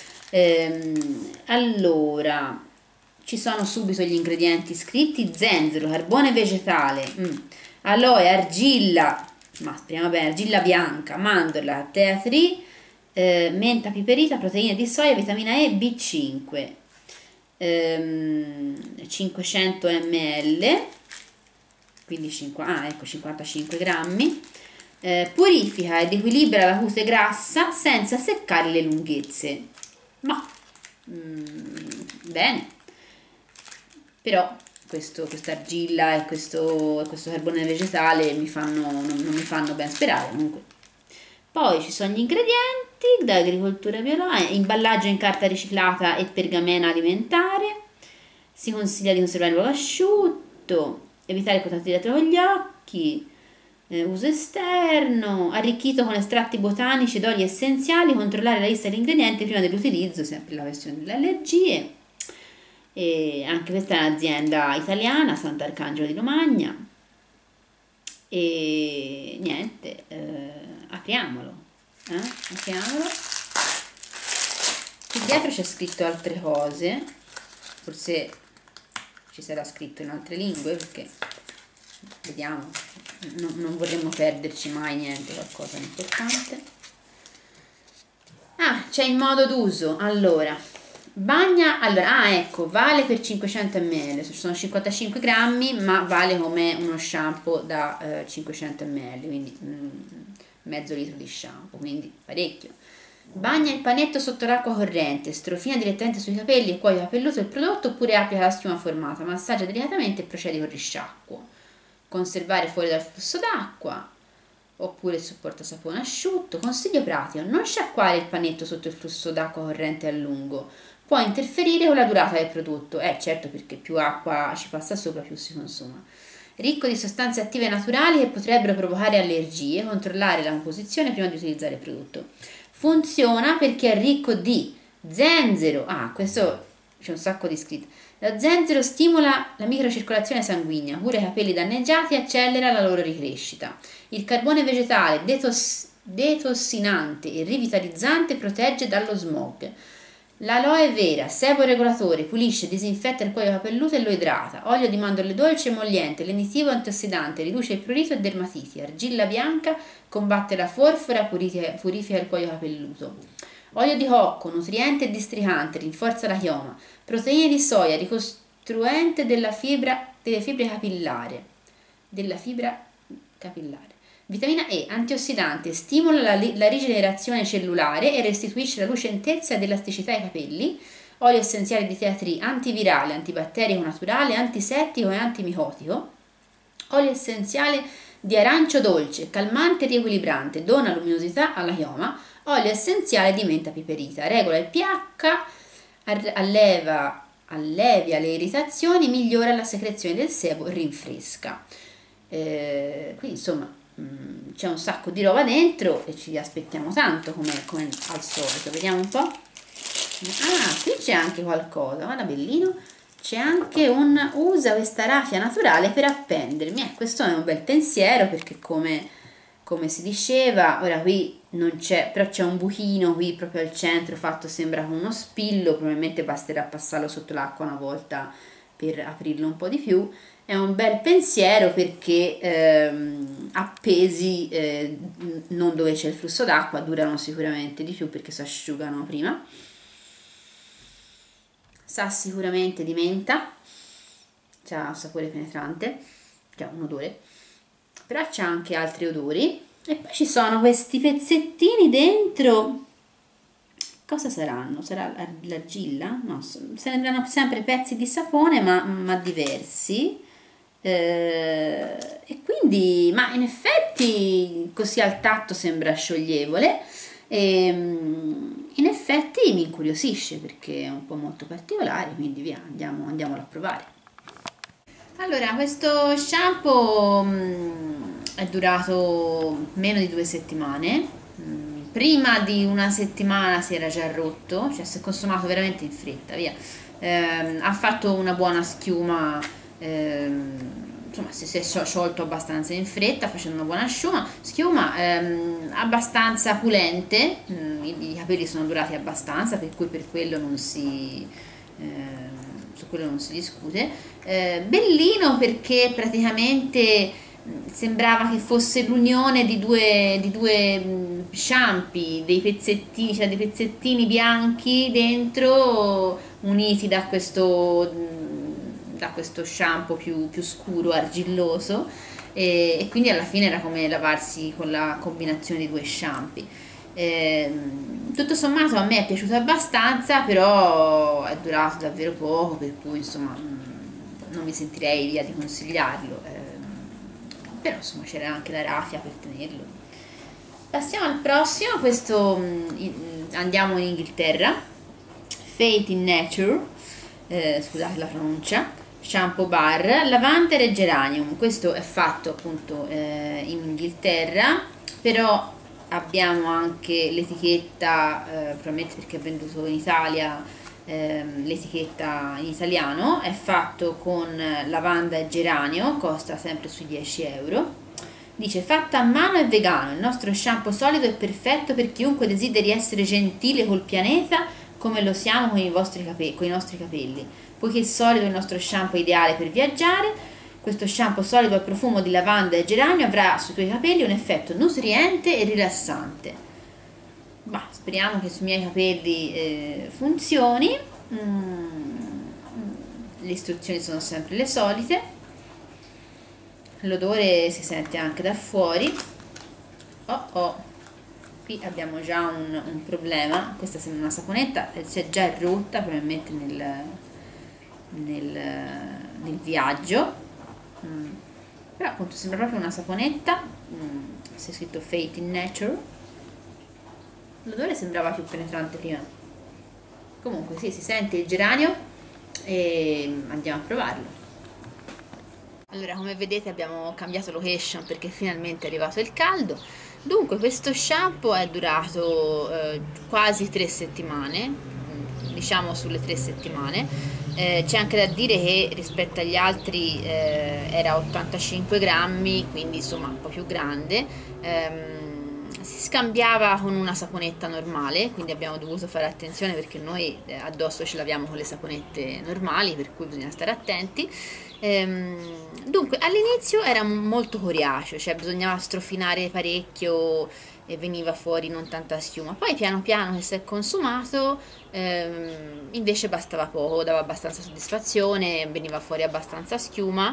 Allora ci sono subito gli ingredienti scritti: zenzero, carbone vegetale, aloe, argilla, ma speriamo bene, argilla bianca, mandorla, tea tree, menta piperita, proteine di soia, vitamina E, B5, 500 ml, quindi 55 grammi. Purifica ed equilibra la cute grassa senza seccare le lunghezze. Ma bene, però questa argilla e questo carbone vegetale non mi fanno ben sperare. Comunque, poi ci sono gli ingredienti da agricoltura biologica, imballaggio in carta riciclata e pergamena alimentare, si consiglia di conservare il luogo asciutto, evitare il contatto diretto con gli occhi, uso esterno, arricchito con estratti botanici ed oli essenziali, controllare la lista degli ingredienti prima dell'utilizzo, sempre la questione delle allergie. E anche questa è un'azienda italiana, Sant'Arcangelo di Romagna, e niente, apriamolo. Qui dietro c'è scritto altre cose, forse ci sarà scritto in altre lingue perché vediamo, non vorremmo perderci mai niente, qualcosa di importante. C'è il modo d'uso. Allora, ecco, vale per 500 ml, sono 55 grammi, ma vale come uno shampoo da 500 ml, quindi mezzo litro di shampoo, quindi parecchio. Bagna il panetto sotto l'acqua corrente, strofina direttamente sui capelli e cuoio capelluto il prodotto, oppure applica la schiuma formata, massaggia delicatamente e procedi con risciacquo. Conservare fuori dal flusso d'acqua, oppure il supportasapone asciutto. Consiglio pratico: non sciacquare il panetto sotto il flusso d'acqua corrente a lungo, può interferire con la durata del prodotto, certo, perché più acqua ci passa sopra più si consuma. Ricco di sostanze attive naturali che potrebbero provocare allergie, controllare la composizione prima di utilizzare il prodotto. Funziona perché è ricco di zenzero, questo c'è un sacco di scritte. Lo zenzero stimola la microcircolazione sanguigna, cura i capelli danneggiati e accelera la loro ricrescita. Il carbone vegetale detossinante e rivitalizzante protegge dallo smog. L'aloe vera, sebo-regolatore, pulisce, disinfetta il cuoio capelluto e lo idrata. Olio di mandorle dolce, emolliente, lenitivo, antiossidante, riduce il prurito e dermatiti. Argilla bianca, combatte la forfora, purifica il cuoio capelluto. Olio di cocco, nutriente e districante, rinforza la chioma. Proteine di soia, ricostruente delle fibre capillari. Vitamina E, antiossidante, stimola la rigenerazione cellulare e restituisce la lucentezza ed elasticità ai capelli. Olio essenziale di tea tree, antivirale, antibatterico naturale, antisettico e antimicotico. Olio essenziale
di arancio dolce, calmante e riequilibrante, dona luminosità alla chioma, olio essenziale di menta piperita, regola il pH, allevia le irritazioni, migliora la secrezione del sebo, rinfresca. Quindi insomma c'è un sacco di roba dentro e ci aspettiamo tanto come al solito. Vediamo un po'. Qui c'è anche qualcosa, guarda bellino. C'è anche usa questa raffia naturale per appendermi. Questo è un bel pensiero, perché come si diceva, ora qui non c'è, però c'è un buchino qui proprio al centro, fatto sembra con uno spillo, probabilmente basterà passarlo sotto l'acqua una volta per aprirlo un po' di più. È un bel pensiero perché appesi non dove c'è il flusso d'acqua durano sicuramente di più, perché si asciugano prima. Sa sicuramente di menta, c'ha un sapore penetrante, c'è un odore, però c'è anche altri odori. E poi ci sono questi pezzettini dentro. Cosa saranno? Sarà l'argilla? No, sembrano sempre pezzi di sapone, ma diversi. E quindi, ma in effetti così al tatto sembra scioglievole, e in effetti mi incuriosisce perché è un po' molto particolare, quindi via, andiamolo a provare. Allora, questo shampoo è durato meno di 2 settimane. Prima di una settimana si era già rotto, cioè si è consumato veramente in fretta, via. Ha fatto una buona schiuma, insomma si è sciolto abbastanza in fretta facendo una buona schiuma, abbastanza pulente. I capelli sono durati abbastanza, per cui per quello su quello non si discute. Bellino perché praticamente sembrava che fosse l'unione di due shampoo, dei pezzettini, cioè dei pezzettini bianchi dentro, uniti da questo shampoo più scuro, argilloso, e quindi alla fine era come lavarsi con la combinazione di 2 shampoo. Tutto sommato a me è piaciuto abbastanza, però è durato davvero poco, per cui insomma non mi sentirei via di consigliarlo, però insomma c'era anche la raffia per tenerlo. Passiamo al prossimo. Questo andiamo in Inghilterra. Faith in Nature, scusate la pronuncia, shampoo bar, lavanda e geranium. Questo è fatto appunto in Inghilterra, però abbiamo anche l'etichetta, probabilmente perché è venduto in Italia, l'etichetta in italiano. È fatto con lavanda e geranio, costa sempre sui 10 euro. Dice: fatta a mano e vegano, il nostro shampoo solido è perfetto per chiunque desideri essere gentile col pianeta come lo siamo con i nostri capelli. Poiché il solido è il nostro shampoo ideale per viaggiare, questo shampoo solido al profumo di lavanda e geranio avrà sui tuoi capelli un effetto nutriente e rilassante. Speriamo che sui miei capelli funzioni. Le istruzioni sono sempre le solite. L'odore si sente anche da fuori. Qui abbiamo già un problema. Questa sembra una saponetta, si è già rotta probabilmente nel viaggio. Però appunto sembra proprio una saponetta. C'è scritto Faith in Nature. L'odore sembrava più penetrante prima. Comunque sì, si sente il geranio e andiamo a provarlo. Allora, come vedete abbiamo cambiato location perché finalmente è arrivato il caldo. Dunque, questo shampoo è durato quasi 3 settimane, diciamo sulle 3 settimane. C'è anche da dire che rispetto agli altri era 85 grammi, quindi insomma un po' più grande. Si scambiava con una saponetta normale, quindi abbiamo dovuto fare attenzione perché noi addosso ce laviamo con le saponette normali, per cui bisogna stare attenti. Dunque all'inizio era molto coriaceo, cioè bisognava strofinare parecchio e veniva fuori non tanta schiuma. Poi piano piano che si è consumato invece bastava poco, dava abbastanza soddisfazione, veniva fuori abbastanza schiuma.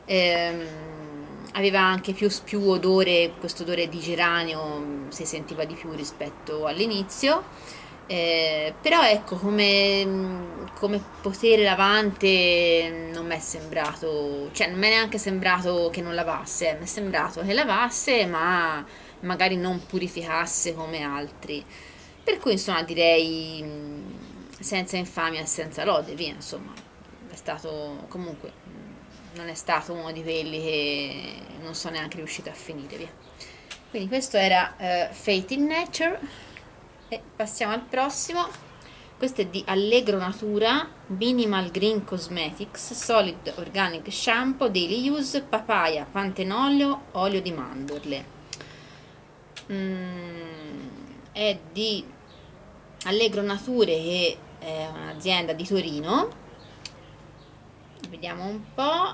Aveva anche più odore, questo odore di geranio si sentiva di più rispetto all'inizio.
Però ecco, come potere lavante non mi è sembrato, cioè non mi è neanche sembrato che non lavasse, mi è sembrato che lavasse, ma magari non purificasse come altri. Per cui insomma direi senza infamia e senza lode, via, insomma, è stato comunque, non è stato uno di quelli che non sono neanche riuscito a finire, via. Quindi questo era Fate in Nature e passiamo al prossimo. Questo è di Allegro Natura Minimal Green Cosmetics Solid Organic Shampoo Daily Use Papaya, Pantenolio, olio di mandorle. È di Allegro Nature, che è un'azienda di Torino. Vediamo un po'.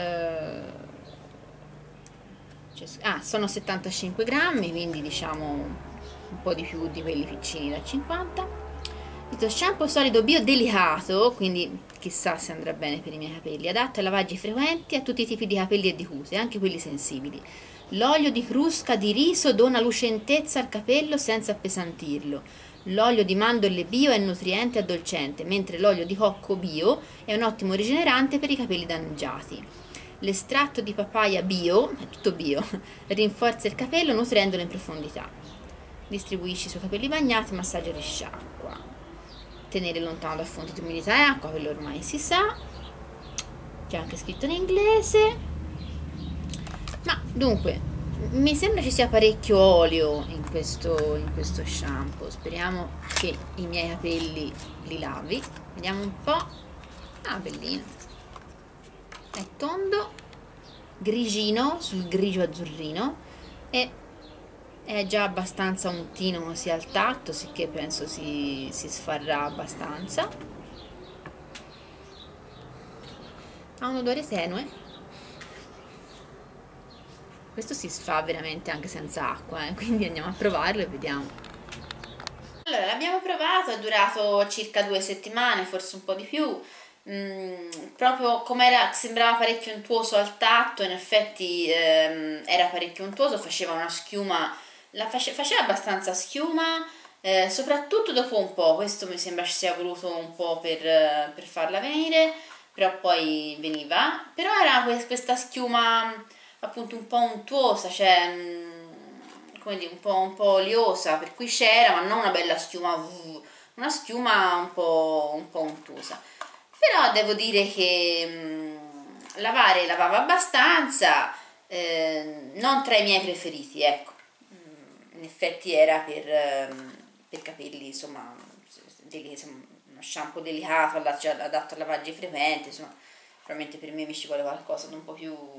Sono 75 grammi, quindi diciamo un po' di più di quelli piccini da 50. Questo shampoo solido biodelicato, quindi chissà se andrà bene per i miei capelli, adatto ai lavaggi frequenti a tutti i tipi di capelli e di cute, anche quelli sensibili. L'olio di crusca di riso dona lucentezza al capello senza appesantirlo. L'olio di mandorle bio è nutriente e addolcente, mentre l'olio di cocco bio è un ottimo rigenerante per i capelli danneggiati. L'estratto di papaya bio, è tutto bio, rinforza il capello nutrendolo in profondità. Distribuisci sui capelli bagnati, massaggio di sciacqua. Tenere lontano da fonti di umidità e acqua, quello ormai si sa. C'è anche scritto in inglese. Ma dunque, mi sembra ci sia parecchio olio in questo shampoo. Speriamo che i miei capelli li lavi. Vediamo un po'. Ah, bellino. È tondo, grigino sul grigio azzurrino e è già abbastanza untino così al tatto, sicché penso si sfarrà abbastanza. Ha un odore tenue. Questo si sfà veramente anche senza acqua, quindi andiamo a provarlo e vediamo. Allora, l'abbiamo provato, è durato circa 2 settimane, forse un po' di più. Proprio come era, sembrava parecchio untuoso al tatto, in effetti era parecchio untuoso, faceva una schiuma, faceva abbastanza schiuma, soprattutto dopo un po'. Questo mi sembra ci sia voluto un po' per farla venire, però poi veniva. Però era questa schiuma appunto un po' untuosa, cioè come dire, un po' oliosa, per cui c'era, ma non una bella schiuma, una schiuma un po' untuosa. Però devo dire che lavava abbastanza, non tra i miei preferiti, ecco. In effetti era per capelli, insomma, uno shampoo delicato, adatto a lavaggi frequenti, insomma, probabilmente per me mi ci vuole qualcosa di un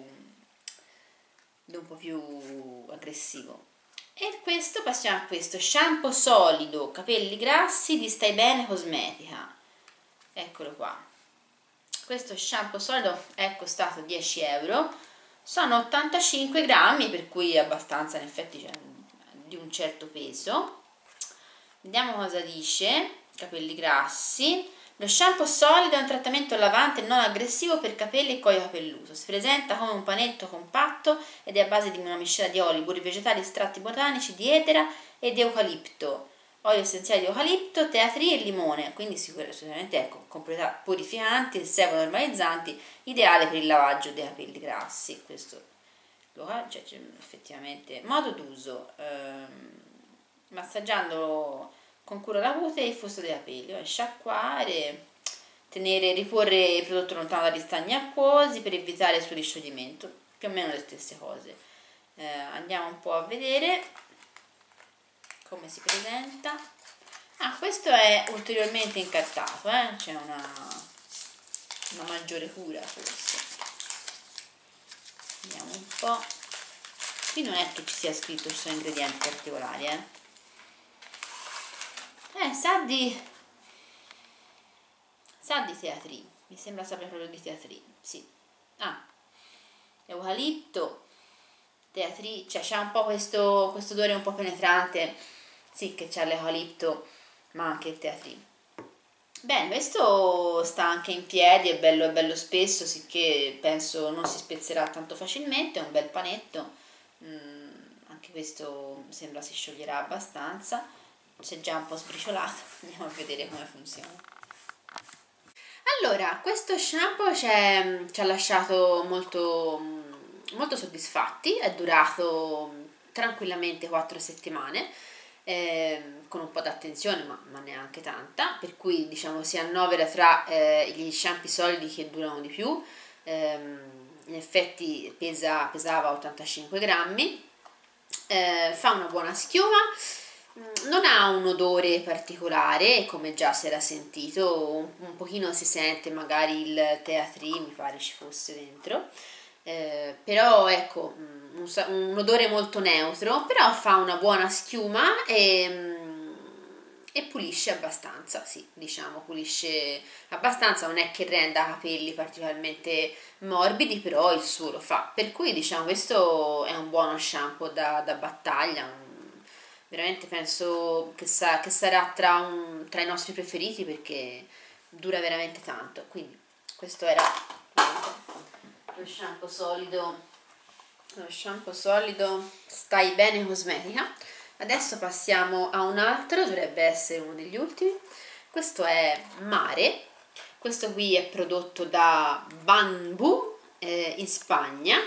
po' più aggressivo. E questo, passiamo a questo shampoo solido capelli grassi di Stai Bene Cosmetica. Eccolo qua. Questo shampoo solido è costato 10 euro, sono 85 grammi, per cui è abbastanza, in effetti, cioè, di un certo peso. Vediamo cosa dice. Capelli grassi. Lo shampoo solido è un trattamento lavante non aggressivo per capelli e cuoio capelluto. Si presenta come un panetto compatto ed è a base di una miscela di oli, burri vegetali, estratti botanici di etera e di eucalipto, olio essenziale di eucalipto, teatri e limone, quindi sicuramente ecco, con proprietà purificanti, sebo-normalizzanti, ideale per il lavaggio dei capelli grassi. Questo cioè, effettivamente modo d'uso, massaggiando con cura la cute e il fusto dei capelli, sciacquare, riporre il prodotto lontano dagli stagni acquosi per evitare il suo riscioglimento, più o meno le stesse cose. Andiamo un po' a vedere come si presenta. Questo è ulteriormente incartato, c'è una maggiore cura forse. Vediamo un po'. Qui non è che ci sia scritto ci sono ingredienti particolari, sa di teatri, mi sembra sappia proprio di teatri, sì. Eucalipto, teatri, cioè c'è un po' questo odore un po' penetrante, sì, che c'è l'eucalipto, ma anche il teatri. Bene, questo sta anche in piedi, è bello spesso, sicché penso non si spezzerà tanto facilmente, è un bel panetto, anche questo sembra si scioglierà abbastanza. c'è già un po' sbriciolato, andiamo a vedere come funziona. Allora, questo shampoo ci ha lasciato molto soddisfatti, è durato tranquillamente 4 settimane, con un po' d'attenzione, ma neanche tanta, per cui diciamo si annovera tra gli shampoo solidi che durano di più. In effetti pesava 85 grammi, fa una buona schiuma, non ha un odore particolare, come già si era sentito, un pochino si sente magari il tea tree, mi pare ci fosse dentro, però ecco, un odore molto neutro, però fa una buona schiuma e pulisce abbastanza, sì, diciamo pulisce abbastanza, non è che renda capelli particolarmente morbidi, però il suo lo fa, per cui diciamo questo è un buono shampoo da battaglia, veramente penso che sarà tra i nostri preferiti perché dura veramente tanto. Quindi questo era lo shampoo solido Stai Bene Cosmetica. Adesso passiamo a un altro, dovrebbe essere uno degli ultimi. Questo è Mare, questo qui è prodotto da Bambù in Spagna,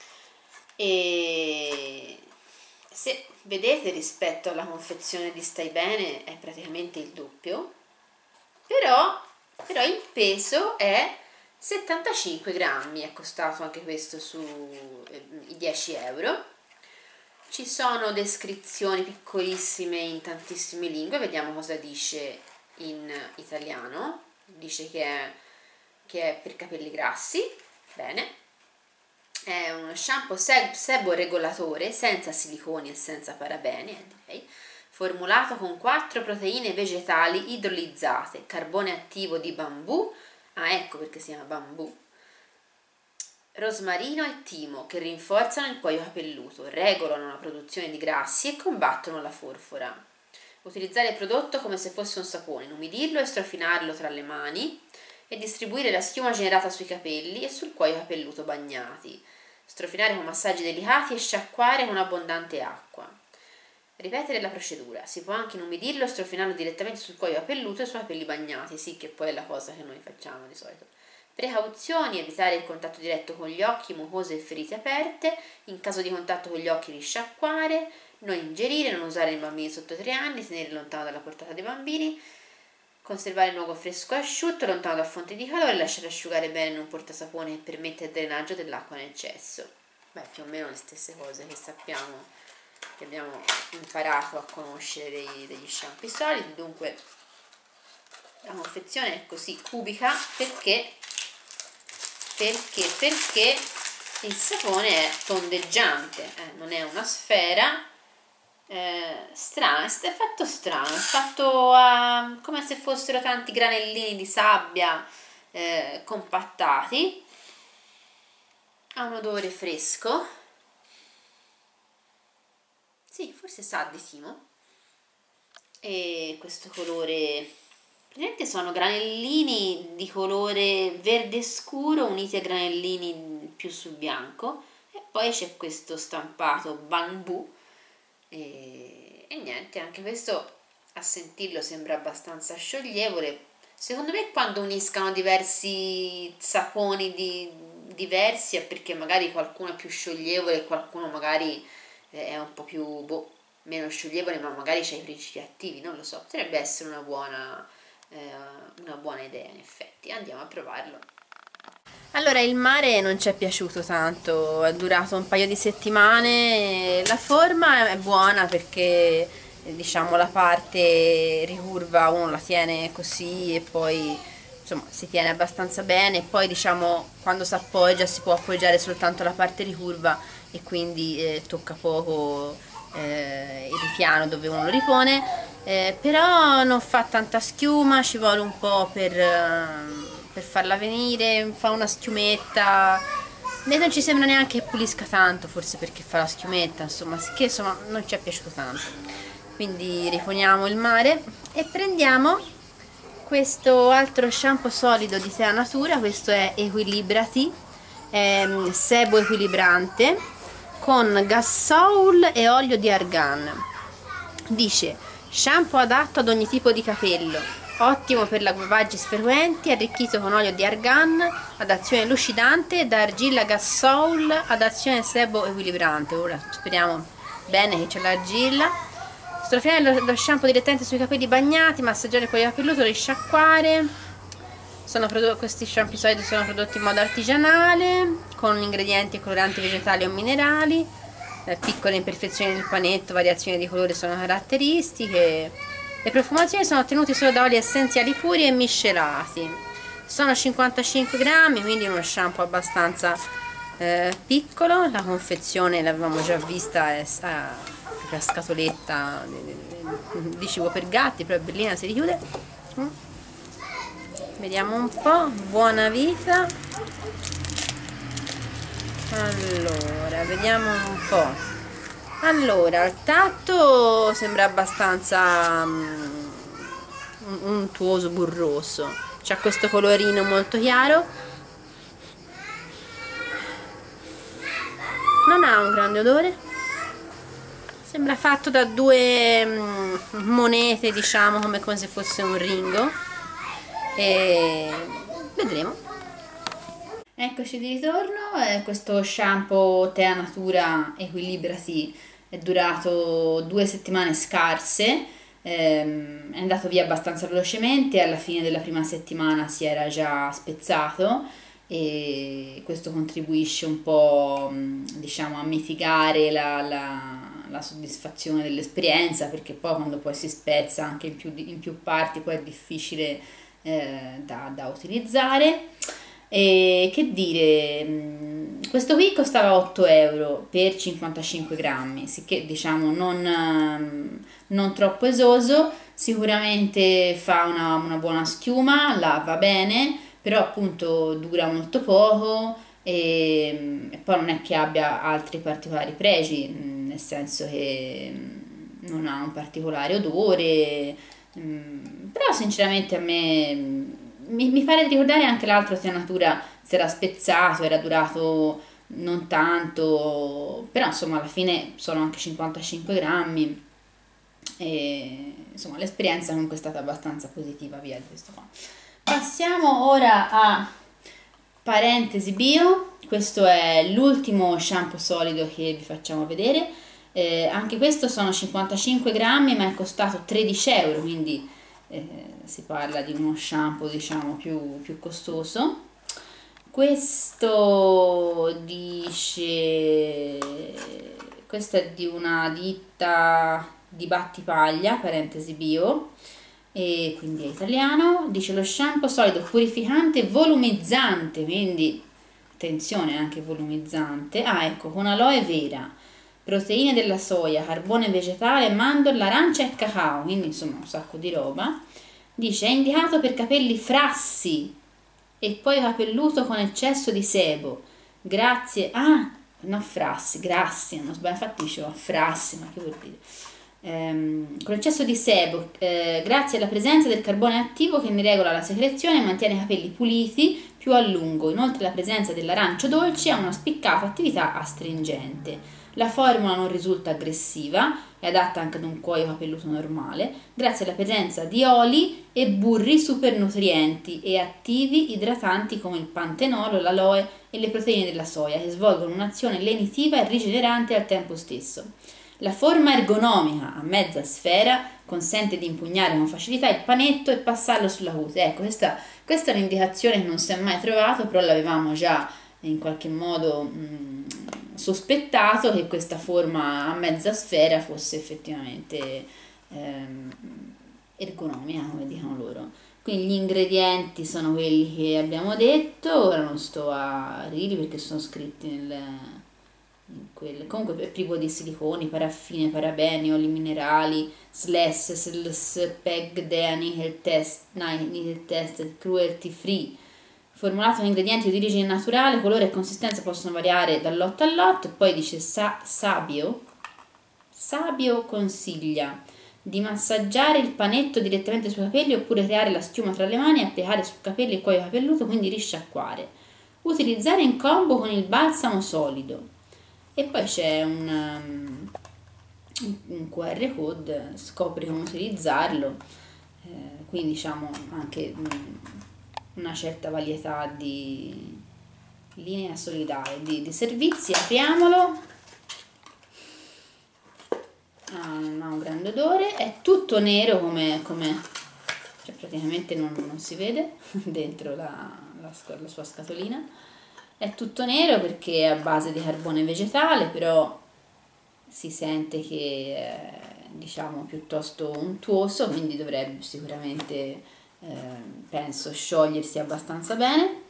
e se vedete rispetto alla confezione di Stai Bene è praticamente il doppio, però il peso è 75 grammi, è costato anche questo sui 10 euro. Ci sono descrizioni piccolissime in tantissime lingue, vediamo cosa dice in italiano. Dice che è per capelli grassi, bene. È uno shampoo sebo-regolatore senza siliconi e senza parabeni, direi, formulato con 4 proteine vegetali idrolizzate, carbone attivo di bambù, ecco perché si chiama bambù, rosmarino e timo, che rinforzano il cuoio capelluto, regolano la produzione di grassi e combattono la forfora. Utilizzare il prodotto come se fosse un sapone, inumidirlo e strofinarlo tra le mani e distribuire la schiuma generata sui capelli e sul cuoio capelluto bagnati. Strofinare con massaggi delicati e sciacquare con abbondante acqua. Ripetere la procedura. Si può anche inumidirlo e strofinarlo direttamente sul cuoio capelluto e sui capelli bagnati, sì, che poi è la cosa che noi facciamo di solito. Precauzioni: evitare il contatto diretto con gli occhi, mucose e ferite aperte, in caso di contatto con gli occhi risciacquare, non ingerire, non usare in bambini sotto 3 anni, tenere lontano dalla portata dei bambini, conservare il luogo fresco e asciutto, lontano da fonti di calore, lasciare asciugare bene in un portasapone che permette il drenaggio dell'acqua in eccesso. Beh, più o meno le stesse cose che sappiamo, che abbiamo imparato a conoscere degli shampoo solidi. Dunque la confezione è così cubica perché il sapone è tondeggiante, non è una sfera. Strano, è fatto strano, è fatto come se fossero tanti granellini di sabbia compattati. Ha un odore fresco, sì, forse sa di timo, e questo colore, praticamente sono granellini di colore verde scuro uniti a granellini più sul bianco, e poi c'è questo stampato bambù. E niente, anche questo a sentirlo sembra abbastanza scioglievole. Secondo me quando uniscano diversi saponi diversi è perché magari qualcuno è più scioglievole e qualcuno magari è un po' più meno scioglievole, ma magari c'ha i principi attivi, non lo so, potrebbe essere una buona idea in effetti. Andiamo a provarlo. Allora, il Mare non ci è piaciuto tanto, è durato un paio di settimane, la forma è buona perché diciamo la parte ricurva uno la tiene così e poi insomma si tiene abbastanza bene, poi diciamo quando si appoggia si può appoggiare soltanto la parte ricurva e quindi tocca poco il ripiano dove uno lo ripone, però non fa tanta schiuma, ci vuole un po' per farla venire, fa una schiumetta, e non ci sembra neanche che pulisca tanto, forse perché fa la schiumetta, insomma, che insomma non ci è piaciuto tanto. Quindi riponiamo il Mare e prendiamo questo altro shampoo solido di Tea Natura. Questo è Equilibrati, è sebo equilibrante con gassoul e olio di argan. Dice: Shampoo adatto ad ogni tipo di capello, ottimo per lavaggi sfrequenti, arricchito con olio di argan ad azione lucidante e da argilla Gassoul ad azione sebo equilibrante. Ora speriamo bene che c'è l'argilla. Strofinare lo shampoo direttamente sui capelli bagnati, massaggiare il cuoio capelluto, risciacquare. Questi shampoo solidi sono prodotti in modo artigianale con ingredienti e coloranti vegetali o minerali. Piccole imperfezioni del panetto, variazioni di colore sono caratteristiche. Le profumazioni sono ottenute solo da oli essenziali puri e miscelati. Sono 55 grammi, quindi uno shampoo abbastanza piccolo. La confezione l'avevamo già vista, è la scatoletta di cibo per gatti, però è bellina, si richiude. Vediamo un po'. Buona vita. Allora, vediamo un po'. Allora, al tatto sembra abbastanza untuoso, burroso. C'ha questo colorino molto chiaro. Non ha un grande odore. Sembra fatto da due monete, diciamo, come se fosse un ringo. E vedremo. Eccoci di ritorno. Questo shampoo Tea Natura Equilibrati è durato 2 settimane scarse, è andato via abbastanza velocemente, alla fine della prima settimana si era già spezzato e questo contribuisce un po', diciamo, a mitigare la soddisfazione dell'esperienza, perché poi quando poi si spezza anche in più parti poi è difficile da utilizzare. E che dire, questo qui costava 8 euro per 55 grammi, sicché diciamo non troppo esoso, sicuramente fa una buona schiuma, lava bene, però appunto dura molto poco e poi non è che abbia altri particolari pregi, nel senso che non ha un particolare odore, però sinceramente a me mi pare di ricordare anche l'altro Tea Natura si era spezzato, era durato non tanto, però insomma alla fine sono anche 55 grammi e insomma l'esperienza comunque è stata abbastanza positiva via di questo qua. Passiamo ora a Parentesi Bio. Questo è l'ultimo shampoo solido che vi facciamo vedere, anche questo sono 55 grammi ma è costato 13 euro, quindi si parla di uno shampoo diciamo più costoso. Questo è di una ditta di Battipaglia, Parentesi Bio, e quindi è italiano. Dice lo shampoo solido purificante volumizzante, quindi attenzione, anche volumizzante. Ecco, con aloe vera, proteine della soia, carbone vegetale, mandorla, arancia e cacao, quindi insomma un sacco di roba. Dice è indicato per capelli frassi e poi capelluto con eccesso di sebo, grazie no, frassi, grassi, non sbaglio, infatti dicevo frassi, ma che vuol dire? Con eccesso di sebo, grazie alla presenza del carbone attivo che ne regola la secrezione e mantiene i capelli puliti più a lungo. Inoltre la presenza dell'arancio dolce ha una spiccata attività astringente. La formula non risulta aggressiva, è adatta anche ad un cuoio capelluto normale, grazie alla presenza di oli e burri supernutrienti e attivi idratanti come il pantenolo, l'aloe e le proteine della soia, che svolgono un'azione lenitiva e rigenerante al tempo stesso. La forma ergonomica a mezza sfera consente di impugnare con facilità il panetto e passarlo sulla cute. Ecco, questa è un'indicazione che non si è mai trovato, però l'avevamo già in qualche modo sospettato che questa forma a mezza sfera fosse effettivamente ergonomica, come dicono loro. Quindi gli ingredienti sono quelli che abbiamo detto, ora non sto a dirli perché sono scritti comunque è privo di siliconi, paraffine, parabeni, oli minerali, SLS, SLS, PEG, DEA, nickel test, cruelty free. Formulato con ingredienti di origine naturale, colore e consistenza possono variare dall'8 all'8. E poi dice Sabio consiglia di massaggiare il panetto direttamente sui capelli oppure creare la schiuma tra le mani e applicare su capelli e cuoio capelluto, quindi risciacquare. Utilizzare in combo con il balsamo solido. E poi c'è
un QR code, scopri come utilizzarlo, quindi diciamo anche una certa varietà di linea solidale di servizi. Apriamolo. Non ha un grande odore, è tutto nero cioè praticamente non si vede dentro la sua scatolina, è tutto nero perché è a base di carbone vegetale, però si sente che è, diciamo, piuttosto untuoso, quindi dovrebbe sicuramente, penso, sciogliersi abbastanza bene.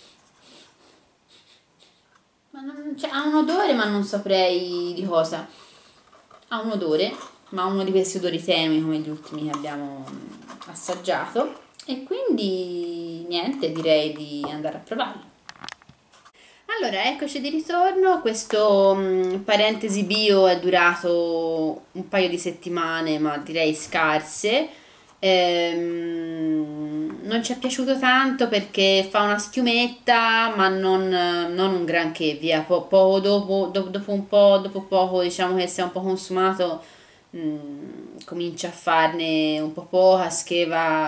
Ma cioè, ha un odore, ma non saprei di cosa. Ha un odore, ma uno di questi odori tenui come gli ultimi che abbiamo assaggiato, e quindi niente, direi di andare a provarlo. Allora, eccoci di ritorno. Questo parentesi bio è durato un paio di settimane, ma direi scarse. Non ci è piaciuto tanto perché fa una schiumetta, ma non un granché, via. Dopo un po', dopo poco, diciamo che si è un po' consumato, comincia a farne un po' poca, che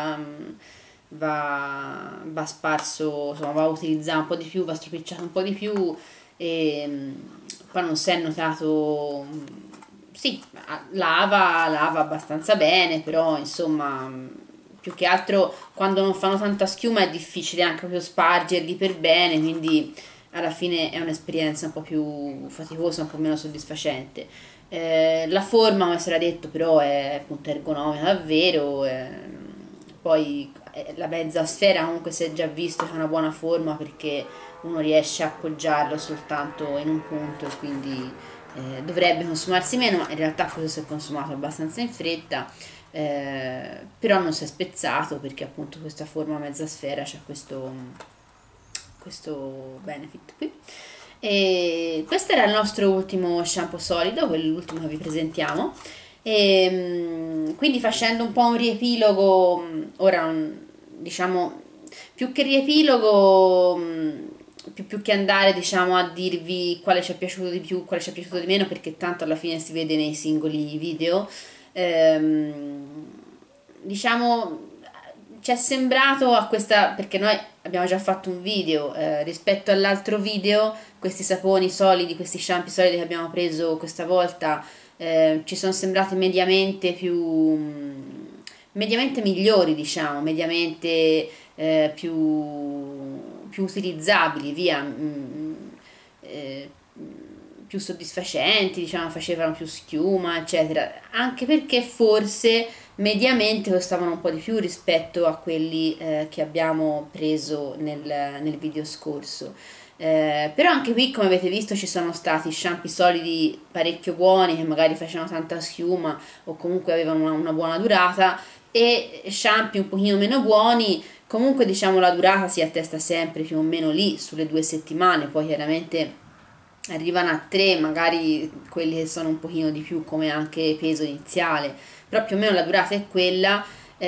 va sparso, insomma, va utilizzato un po' di più, va stropicciato un po' di più, e poi non si è notato, sì, lava abbastanza bene, però insomma, più che altro quando non fanno tanta schiuma è difficile anche proprio spargerli per bene, quindi alla fine è un'esperienza un po' più faticosa, un po' meno soddisfacente. La forma, come si era detto, però è appunto ergonomica davvero. Poi la mezza sfera comunque si è già visto che è una buona forma perché uno riesce a appoggiarlo soltanto in un punto, e quindi dovrebbe consumarsi meno, ma in realtà questo si è consumato abbastanza in fretta. Però non si è spezzato perché appunto questa forma mezza sfera c'è questo benefit qui. E questo era il nostro ultimo shampoo solido, l'ultimo che vi presentiamo. E quindi, facendo un po' un riepilogo, ora diciamo più che riepilogo, più che andare, diciamo, a dirvi quale ci è piaciuto di più, quale ci è piaciuto di meno, perché tanto alla fine si vede nei singoli video. Diciamo, ci è sembrato a questa, perché noi abbiamo già fatto un video, rispetto all'altro video, questi saponi solidi, questi shampoo solidi che abbiamo preso questa volta, ci sono sembrati mediamente migliori, diciamo, mediamente più utilizzabili, via, più soddisfacenti, diciamo, facevano più schiuma, eccetera, anche perché forse mediamente costavano un po' di più rispetto a quelli che abbiamo preso nel video scorso. Però anche qui, come avete visto, ci sono stati shampoo solidi parecchio buoni che magari facevano tanta schiuma o comunque avevano una buona durata, e shampoo un pochino meno buoni. Comunque, diciamo, la durata si attesta sempre più o meno lì sulle 2 settimane, poi chiaramente arrivano a 3, magari quelli che sono un pochino di più, come anche peso iniziale, però più o meno la durata è quella.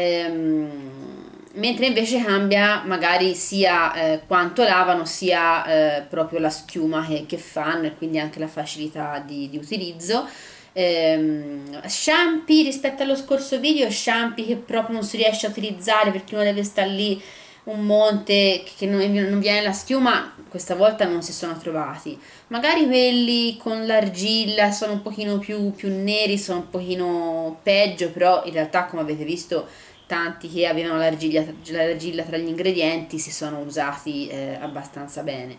Mentre invece cambia magari sia quanto lavano, sia proprio la schiuma che fanno, e quindi anche la facilità di utilizzo. Shampoo, rispetto allo scorso video, shampoo che proprio non si riesce a utilizzare perché uno deve stare lì un monte che non viene la schiuma, questa volta non si sono trovati. Magari quelli con l'argilla sono un pochino più neri, sono un pochino peggio, però in realtà, come avete visto, tanti che avevano l'argilla tra gli ingredienti si sono usati abbastanza bene.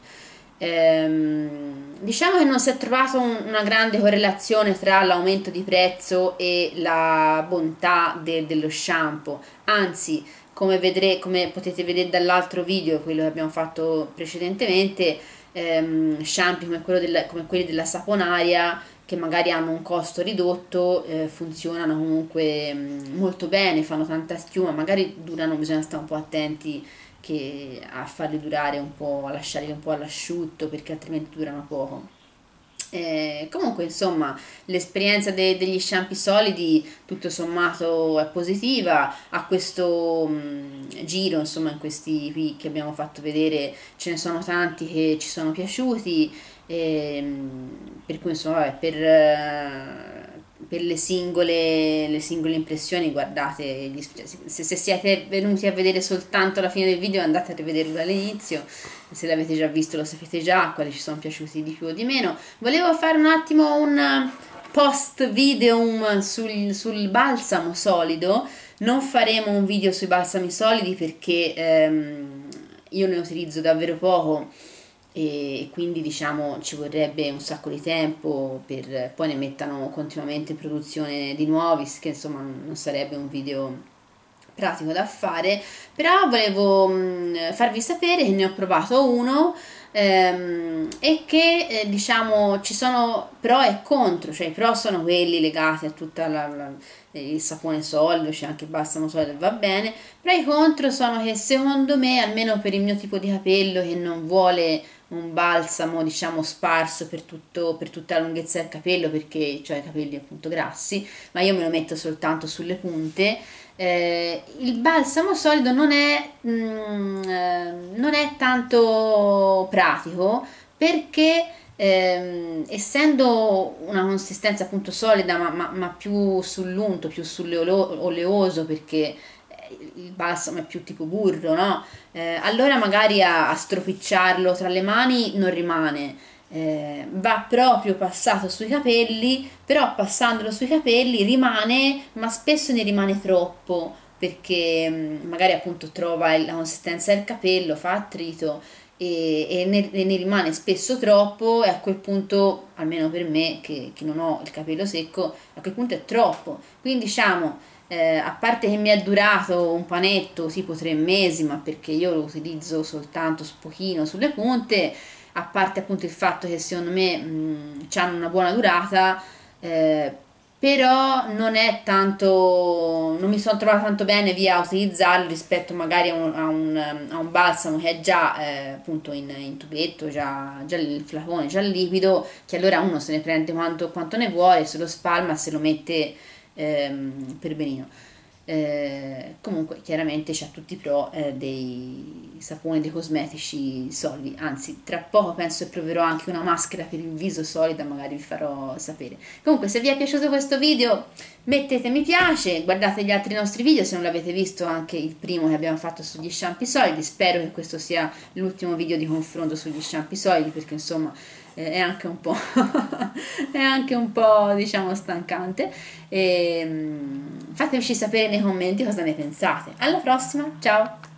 Diciamo che non si è trovato una grande correlazione tra l'aumento di prezzo e la bontà dello shampoo, anzi, come potete vedere dall'altro video, quello che abbiamo fatto precedentemente, shampoo come quelli della Saponaria, che magari hanno un costo ridotto, funzionano comunque molto bene, fanno tanta schiuma, magari durano, bisogna stare un po' attenti a farli durare un po', a lasciarli un po' all'asciutto, perché altrimenti durano poco. Comunque, insomma, l'esperienza degli shampoo solidi tutto sommato è positiva. A questo giro, insomma, in questi qui che abbiamo fatto vedere, ce ne sono tanti che ci sono piaciuti, per cui insomma, vabbè,
per le singole impressioni guardate, se siete venuti a vedere soltanto la fine del video andate a rivederlo dall'inizio, se l'avete già visto lo sapete già quali ci sono piaciuti di più o di meno. Volevo fare un attimo un post videum sul balsamo solido. Non faremo un video sui balsami solidi perché io ne utilizzo davvero poco e quindi diciamo ci vorrebbe un sacco di tempo, poi ne mettano continuamente in produzione di nuovi, che insomma non sarebbe un video pratico da fare, però volevo farvi sapere che ne ho provato uno e che diciamo ci sono pro e contro, cioè i pro sono quelli legati a tutta il sapone solido, c'è anche il balsamo solido, va bene, però i contro sono che secondo me, almeno per il mio tipo di capello che non vuole un balsamo diciamo sparso per tutta la lunghezza del capello, perché ho i capelli appunto grassi, ma io me lo metto soltanto sulle punte. Il balsamo solido non è tanto pratico perché essendo una consistenza appunto solida ma più sull'unto, più sull'oleoso, perché il balsamo è più tipo burro, no? Allora magari a stropicciarlo tra le mani non rimane, va proprio passato sui capelli, però passandolo sui capelli rimane, ma spesso ne rimane troppo perché magari appunto trova la consistenza del capello, fa attrito e ne rimane spesso troppo, e a quel punto, almeno per me che non ho il capello secco, a quel punto è troppo. Quindi diciamo a parte che mi è durato un panetto tipo 3 mesi, ma perché io lo utilizzo soltanto pochino sulle punte, a parte appunto il fatto che secondo me hanno una buona durata, però non è tanto, non mi sono trovata tanto bene via a utilizzarlo rispetto magari a un balsamo che è già appunto in tubetto, già il flacone già liquido, che allora uno se ne prende quanto ne vuole, se lo spalma, se lo mette per benino. Comunque chiaramente c'ha tutti i pro dei saponi, dei cosmetici solidi, anzi tra poco penso che proverò anche una maschera per il viso solida, magari vi farò sapere. Comunque se vi è piaciuto questo video mettete mi piace, guardate gli altri nostri video se non l'avete visto, anche il primo che abbiamo fatto sugli shampoo solidi. Spero che questo sia l'ultimo video di confronto sugli shampoo solidi, perché insomma è anche un po' è anche un po' diciamo stancante, e fatemi sapere nei commenti cosa ne pensate. Alla prossima, ciao!